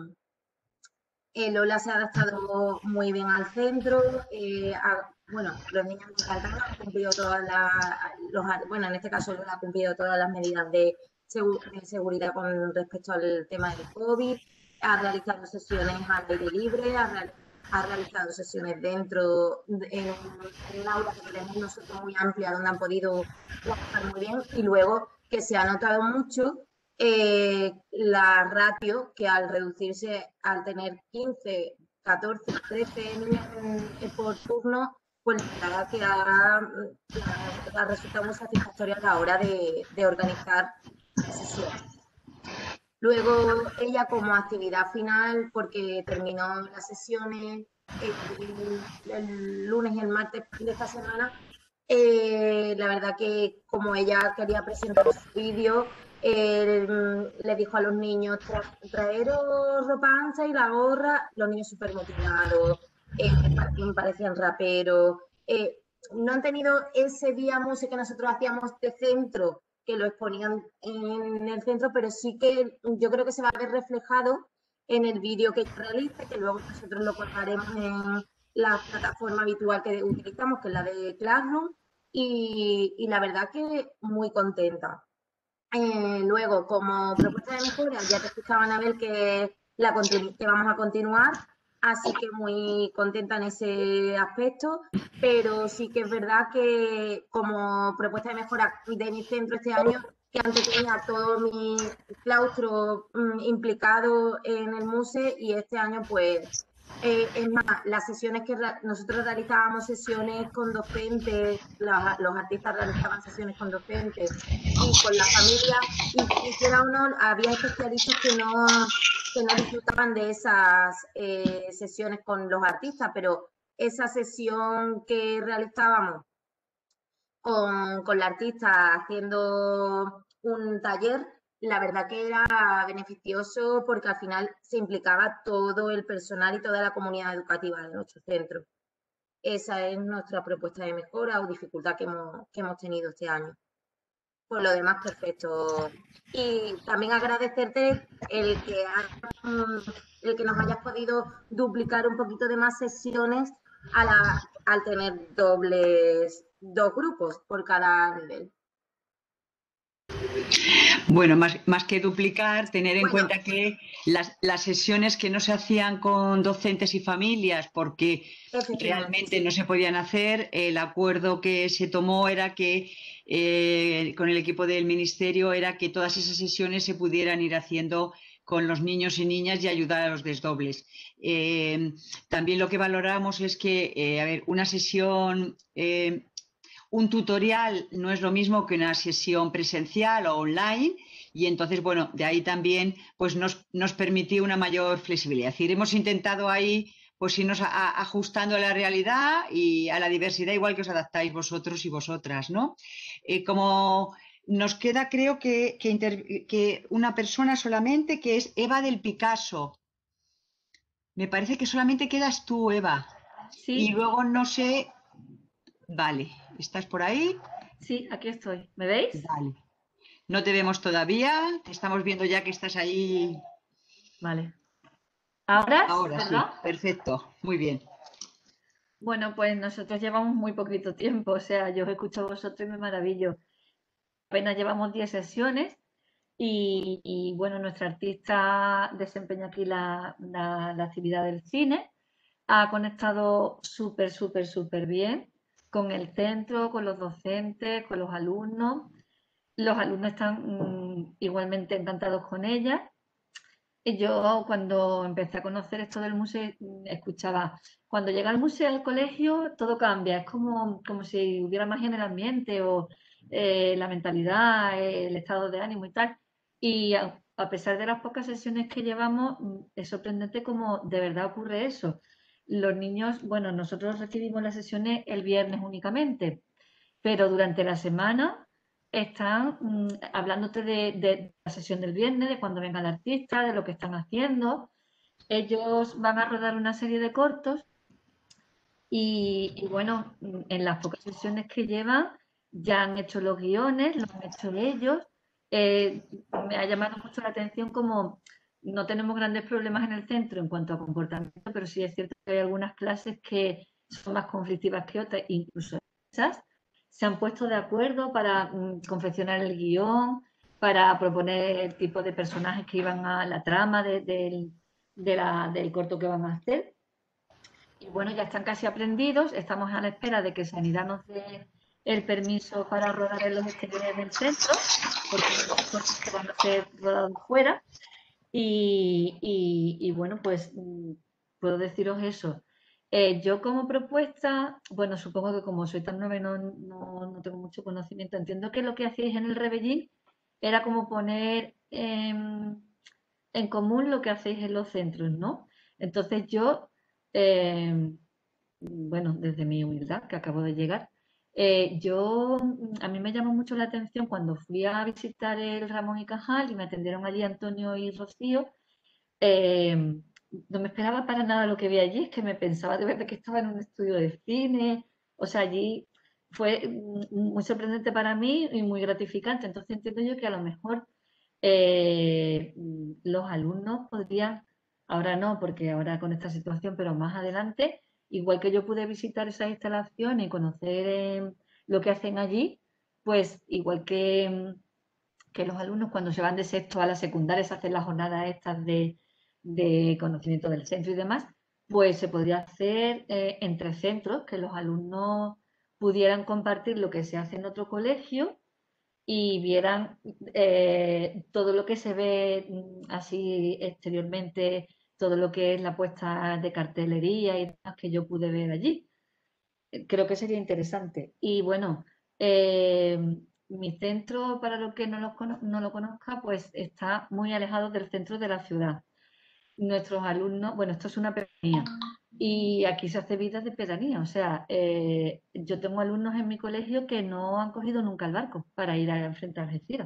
Speaker 21: el Lola se ha adaptado muy bien al centro. Eh, a, bueno, los niños de Caldana han cumplido todas las, los, bueno, en este caso Lola ha cumplido todas las medidas de, segu de seguridad con respecto al tema del COVID. Ha realizado sesiones al aire libre, ha, real, ha realizado sesiones dentro, de, en, en un aula que tenemos nosotros muy amplia, donde han podido trabajar muy bien. Y luego que se ha notado mucho Eh, la ratio, que al reducirse, al tener quince, catorce, trece niños por turno, pues la verdad que ha, ha, ha resultado muy satisfactoria a la hora de, de organizar la sesión. Luego ella como actividad final, porque terminó las sesiones el, el lunes y el martes de esta semana, eh, la verdad que como ella quería presentar su vídeo, Eh, le dijo a los niños, Tra traeros ropa ancha y la gorra, los niños súper motivados, eh, parecían raperos, eh, no han tenido ese día música que nosotros hacíamos de centro, que lo exponían en el centro, pero sí que yo creo que se va a ver reflejado en el vídeo que realiza, que luego nosotros lo colgaremos en la plataforma habitual que utilizamos, que es la de Classroom, y, y la verdad que muy contenta. Eh, luego, como propuesta de mejora, ya te escuchaba, Anabel, que, la que vamos a continuar, así que muy contenta en ese aspecto, pero sí que es verdad que como propuesta de mejora de mi centro este año, que antes tenía todo mi claustro mmm, implicado en el MUSE y este año pues Eh, es más, las sesiones que nosotros realizábamos sesiones con docentes, los, los artistas realizaban sesiones con docentes y con la familia, y quisiera o no, había especialistas que no, que no disfrutaban de esas eh, sesiones con los artistas, pero esa sesión que realizábamos con, con la artista haciendo un taller, la verdad que era beneficioso porque al final se implicaba todo el personal y toda la comunidad educativa de nuestro centro. Esa es nuestra propuesta de mejora o dificultad que hemos, que hemos tenido este año. Por lo demás, perfecto. Y también agradecerte el que, el que nos hayas podido duplicar un poquito de más sesiones a la, al tener dobles, dos grupos por cada nivel.
Speaker 1: Bueno, más, más que duplicar, tener en
Speaker 21: bueno.
Speaker 1: cuenta que las, las sesiones que no se hacían con docentes y familias porque realmente no se podían hacer, el acuerdo que se tomó era que eh, con el equipo del ministerio era que todas esas sesiones se pudieran ir haciendo con los niños y niñas y ayudar a los desdobles. Eh, también lo que valoramos es que, eh, a ver, una sesión... Eh, Un tutorial no es lo mismo que una sesión presencial o online y entonces, bueno, de ahí también pues nos, nos permitió una mayor flexibilidad. Es decir, hemos intentado ahí pues irnos a, a, ajustando a la realidad y a la diversidad igual que os adaptáis vosotros y vosotras, ¿no? Eh, como nos queda, creo que, que, inter, que una persona solamente, que es Eva del Picasso. Me parece que solamente quedas tú, Eva.
Speaker 3: Sí.
Speaker 1: Y luego no sé... Vale, ¿estás por ahí?
Speaker 3: Sí, aquí estoy. ¿Me veis?
Speaker 1: Vale. No te vemos todavía, te estamos viendo ya que estás ahí.
Speaker 3: Vale. ¿Ahora?
Speaker 1: Ahora sí,
Speaker 3: ¿Verdad?
Speaker 1: perfecto, muy bien.
Speaker 3: Bueno, pues nosotros llevamos muy poquito tiempo, o sea, yo os escucho a vosotros y me maravillo. Apenas llevamos diez sesiones y, y, bueno, nuestra artista desempeña aquí la, la, la actividad del cine. Ha conectado súper, súper, súper bien con el centro, con los docentes, con los alumnos. Los alumnos están mm, igualmente encantados con ella. Y yo cuando empecé a conocer esto del museo, mm, escuchaba, cuando llega el museo al colegio, todo cambia, es como, como si hubiera magia en el ambiente o eh, la mentalidad, eh, el estado de ánimo y tal. Y a, a pesar de las pocas sesiones que llevamos, mm, es sorprendente cómo de verdad ocurre eso. Los niños, bueno, nosotros recibimos las sesiones el viernes únicamente, pero durante la semana están mm, hablándote de, de la sesión del viernes, de cuando venga el artista, de lo que están haciendo. Ellos van a rodar una serie de cortos y, y bueno, mm, en las pocas sesiones que llevan ya han hecho los guiones, los han hecho ellos. Eh, me ha llamado mucho la atención como no tenemos grandes problemas en el centro en cuanto a comportamiento, pero sí es cierto que hay algunas clases que son más conflictivas que otras, incluso esas se han puesto de acuerdo para mm, confeccionar el guión, para proponer el tipo de personajes que iban a la trama de- del, de la- del corto que van a hacer. Y bueno, ya están casi aprendidos, estamos a la espera de que Sanidad nos dé el permiso para rodar en los exteriores del centro, porque los cortos que van a ser rodados fuera. Y, y- y bueno, pues mm, puedo deciros eso. Eh, yo como propuesta, bueno, supongo que como soy tan nueva y no, no- no tengo mucho conocimiento, entiendo que lo que hacéis en el Rebellín era como poner em, en común lo que hacéis en los centros, ¿no? Entonces yo, em, bueno, desde mi humildad, que acabo de llegar, eh, yo, mm, a mí me llamó mucho la atención cuando fui a visitar el Ramón y Cajal y me atendieron allí Antonio y Rocío. eh, no me esperaba para nada lo que vi allí, es que me pensaba de verdad que estaba en un estudio de cine, o sea, allí fue mm, muy sorprendente para mí y muy gratificante. Entonces entiendo yo que a lo mejor eh, mm, los alumnos podrían, ahora no, porque ahora con esta situación, pero más adelante, igual que yo pude visitar esas instalaciones y conocer eh, lo que hacen allí, pues igual que, mm, que los alumnos cuando se van de sexto a la secundaria se hacen las jornadas estas de, de conocimiento del centro y demás, pues se podría hacer eh, entre centros, que los alumnos pudieran compartir lo que se hace en otro colegio y vieran eh, todo lo que se ve mm, así exteriormente, todo lo que es la puesta de cartelería y demás que yo pude ver allí. Eh, Creo que sería interesante. Y bueno, eh, mi centro, para los que no lo, cono- no lo conozca, pues está muy alejado del centro de la ciudad. Nuestros alumnos, bueno, esto es una pedanía y aquí se hace vida de pedanía. O sea, eh, yo tengo alumnos en mi colegio que no han cogido nunca el barco para ir a enfrentar a Algeciras.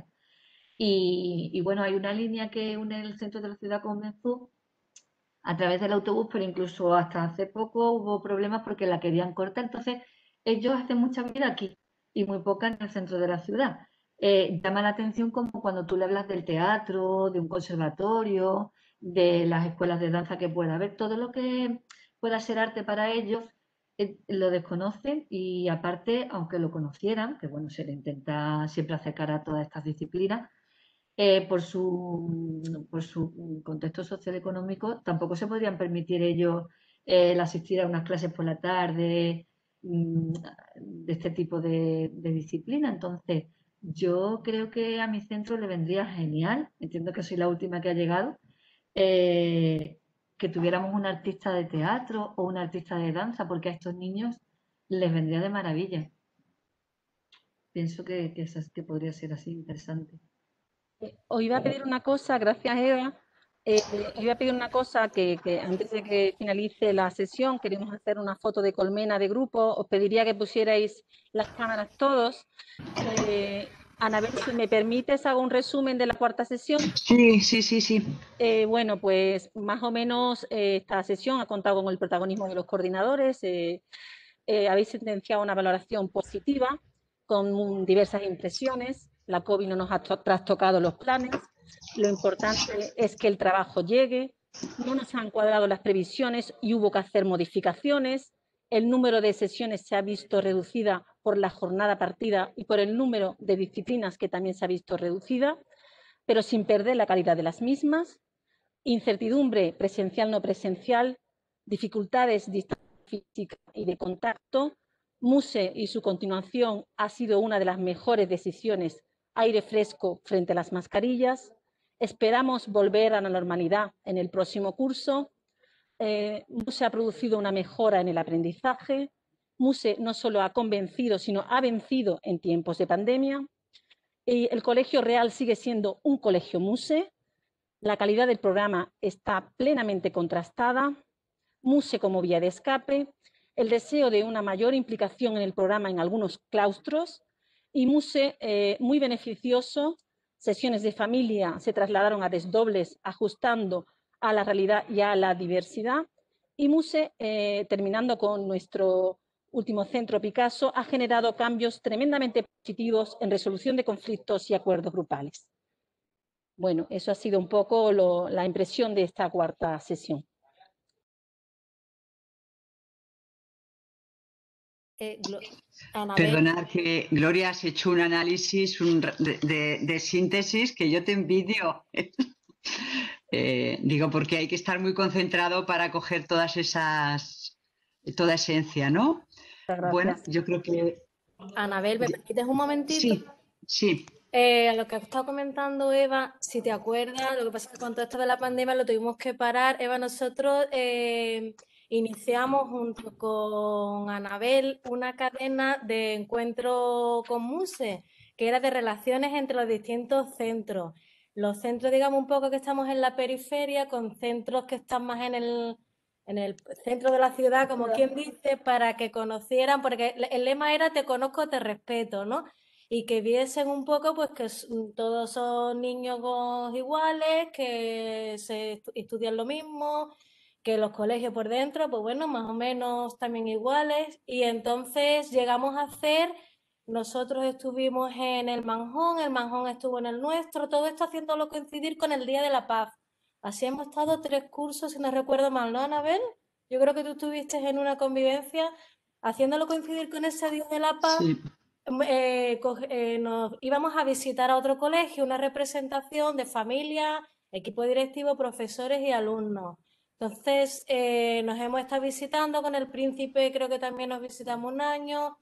Speaker 3: Y, y bueno, hay una línea que une el centro de la ciudad con Mezú a través del autobús, pero incluso hasta hace poco hubo problemas porque la querían cortar. Entonces, ellos hacen mucha vida aquí y muy poca en el centro de la ciudad. Eh, llama la atención como cuando tú le hablas del teatro, de un conservatorio, de las escuelas de danza que pueda haber, todo lo que pueda ser arte para ellos, eh, lo desconocen y aparte, aunque lo conocieran, que bueno, se le intenta siempre acercar a todas estas disciplinas, eh, por su, por su contexto socioeconómico, tampoco se podrían permitir ellos eh, el asistir a unas clases por la tarde mm, de este tipo de, de disciplina. Entonces, yo creo que a mi centro le vendría genial, entiendo que soy la última que ha llegado, eh, que tuviéramos un artista de teatro o un artista de danza, porque a estos niños les vendría de maravilla. Pienso que, que, esas- que podría ser así interesante.
Speaker 4: Os iba a pedir una cosa, gracias Eva. Eh, os iba a pedir una cosa que, que antes de que finalice la sesión queremos hacer una foto de colmena de grupo. Os pediría que pusierais las cámaras todos. Eh, Anabel, si me permites, hago un resumen de la cuarta sesión.
Speaker 1: Sí, sí, sí, sí.
Speaker 4: Eh, bueno, pues más o menos eh, esta sesión ha contado con el protagonismo de los coordinadores. Eh, eh, habéis sentenciado una valoración positiva con diversas impresiones. La COVID no nos ha trastocado los planes. Lo importante es que el trabajo llegue, no nos han cuadrado las previsiones y hubo que hacer modificaciones. El número de sesiones se ha visto reducida por la jornada partida y por el número de disciplinas que también se ha visto reducida, pero sin perder la calidad de las mismas. Incertidumbre presencial no presencial, dificultades de distancia física y de contacto. MUSE y su continuación ha sido una de las mejores decisiones, aire fresco frente a las mascarillas. Esperamos volver a la normalidad en el próximo curso. Eh, MUSE ha producido una mejora en el aprendizaje. MUSE no solo ha convencido, sino ha vencido en tiempos de pandemia. Y el Colegio Real sigue siendo un colegio MUSE. La calidad del programa está plenamente contrastada. MUSE como vía de escape. El deseo de una mayor implicación en el programa en algunos claustros. Y MUSE eh, muy beneficioso. Sesiones de familia se trasladaron a desdobles, ajustando a la realidad y a la diversidad. Y MUSE, eh, terminando con nuestro último centro Picasso, ha generado cambios tremendamente positivos en resolución de conflictos y acuerdos grupales. Bueno, eso ha sido un poco lo, la impresión de esta cuarta sesión.
Speaker 8: Eh, Anabel.
Speaker 1: Perdonad que Gloria has hecho un análisis un, de, de, de síntesis que yo te envidio. eh, digo, porque hay que estar muy concentrado para coger todas esas, toda esencia, ¿no? Bueno, yo creo que...
Speaker 8: Anabel, ¿me permites un momentito?
Speaker 1: Sí, sí.
Speaker 8: Eh, a lo que ha estado comentando Eva, si te acuerdas, lo que pasa es que con todo esto de la pandemia lo tuvimos que parar. Eva, nosotros eh, iniciamos junto con Anabel una cadena de encuentro con MUSE, que era de relaciones entre los distintos centros. Los centros, digamos, un poco que estamos en la periferia, con centros que están más en el, en el centro de la ciudad, como quien dice, para que conocieran, porque el lema era te conozco, te respeto, ¿no? Y que viesen un poco pues que todos son niños iguales, que se estudian lo mismo, que los colegios por dentro, pues bueno, más o menos también iguales. Y entonces llegamos a hacer, nosotros estuvimos en el Manjón, el Manjón estuvo en el nuestro, todo esto haciéndolo coincidir con el Día de la Paz. Así hemos estado tres cursos, si no recuerdo mal, ¿no, Anabel? Yo creo que tú estuviste en una convivencia haciéndolo coincidir con ese Día de la Paz.
Speaker 1: Sí.
Speaker 8: Eh, eh, nos íbamos a visitar a otro colegio, una representación de familia, equipo directivo, profesores y alumnos. Entonces, eh, nos hemos estado visitando con el Príncipe, creo que también nos visitamos un año,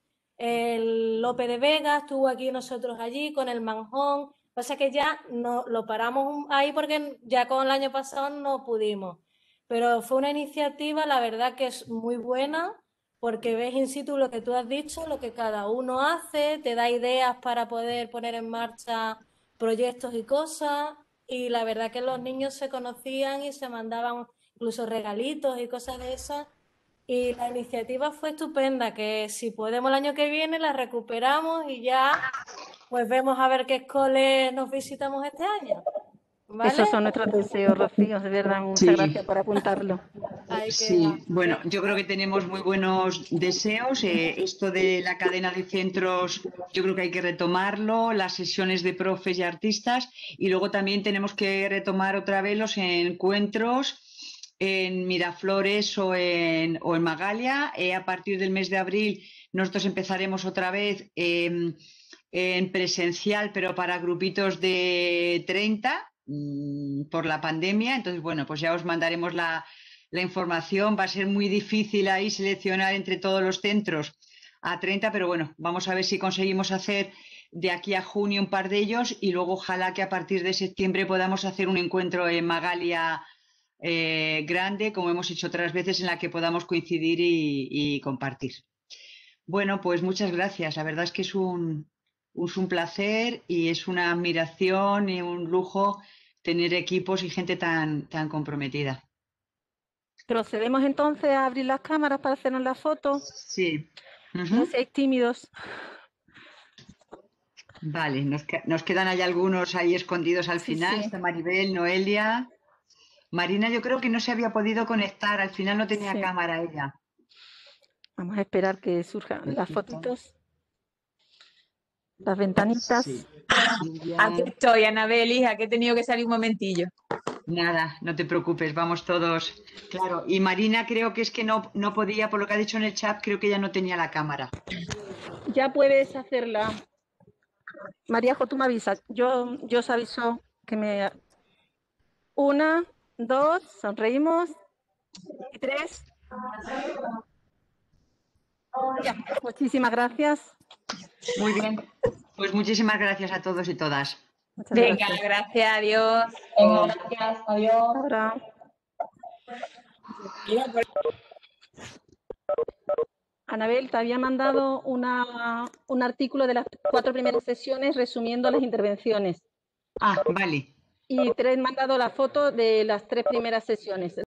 Speaker 8: el Lope de Vega estuvo aquí, nosotros allí, con el Manjón. Pasa que ya no, lo paramos ahí porque ya con el año pasado no pudimos. Pero fue una iniciativa, la verdad que es muy buena, porque ves in situ lo que tú has dicho, lo que cada uno hace, te da ideas para poder poner en marcha proyectos y cosas, y la verdad que los niños se conocían y se mandaban incluso regalitos y cosas de esas, y la iniciativa fue estupenda, que si podemos el año que viene la recuperamos y ya pues vemos a ver qué escuelas nos visitamos este año. ¿Vale?
Speaker 4: Esos son nuestros deseos, Rocío, de verdad, muchas
Speaker 1: Sí.
Speaker 4: gracias por apuntarlo.
Speaker 1: Sí, bueno, yo creo que tenemos muy buenos deseos. Eh, esto de la cadena de centros, yo creo que hay que retomarlo, las sesiones de profes y artistas, y luego también tenemos que retomar otra vez los encuentros en Miraflores o en, o en Magalia. Eh, a partir del mes de abril nosotros empezaremos otra vez eh, en presencial, pero para grupitos de treinta por la pandemia. Entonces, bueno, pues ya os mandaremos la, la información. Va a ser muy difícil ahí seleccionar entre todos los centros a treinta, pero bueno, vamos a ver si conseguimos hacer de aquí a junio un par de ellos, y luego ojalá que a partir de septiembre podamos hacer un encuentro en Magalia eh, grande, como hemos hecho otras veces, en la que podamos coincidir y, y compartir. Bueno, pues muchas gracias. La verdad es que es un, es un placer y es una admiración y un lujo tener equipos y gente tan, tan comprometida.
Speaker 4: Procedemos entonces a abrir las cámaras para hacernos la foto.
Speaker 1: Sí. Uh-huh.
Speaker 4: No seáis tímidos.
Speaker 1: Vale, nos, que, nos quedan ahí algunos ahí escondidos al
Speaker 4: Sí,
Speaker 1: final.
Speaker 4: sí.
Speaker 1: Está Maribel, Noelia. Marina, yo creo que no se había podido conectar, al final no tenía
Speaker 4: Sí.
Speaker 1: cámara ella.
Speaker 4: Vamos a esperar que surjan las fotitos. Las ventanitas.
Speaker 1: Sí.
Speaker 10: Aquí estoy, Anabel, hija, que he tenido que salir un momentillo.
Speaker 1: Nada, no te preocupes, vamos todos. Claro, y Marina creo que es que no, no podía, por lo que ha dicho en el chat, creo que ya no tenía la cámara.
Speaker 4: Ya puedes hacerla. Maríajo, tú me avisas. Yo, yo os aviso que me... Una, dos, sonreímos. Y tres. Ya, muchísimas gracias.
Speaker 1: Muy bien, pues muchísimas gracias a todos y todas.
Speaker 4: Muchas
Speaker 10: Venga,
Speaker 4: gracias.
Speaker 10: gracias, adiós.
Speaker 9: Venga, gracias, adiós.
Speaker 4: Ahora. Anabel, te había mandado una, un artículo de las cuatro primeras sesiones resumiendo las intervenciones.
Speaker 1: Ah, vale.
Speaker 4: Y te he mandado la foto de las tres primeras sesiones.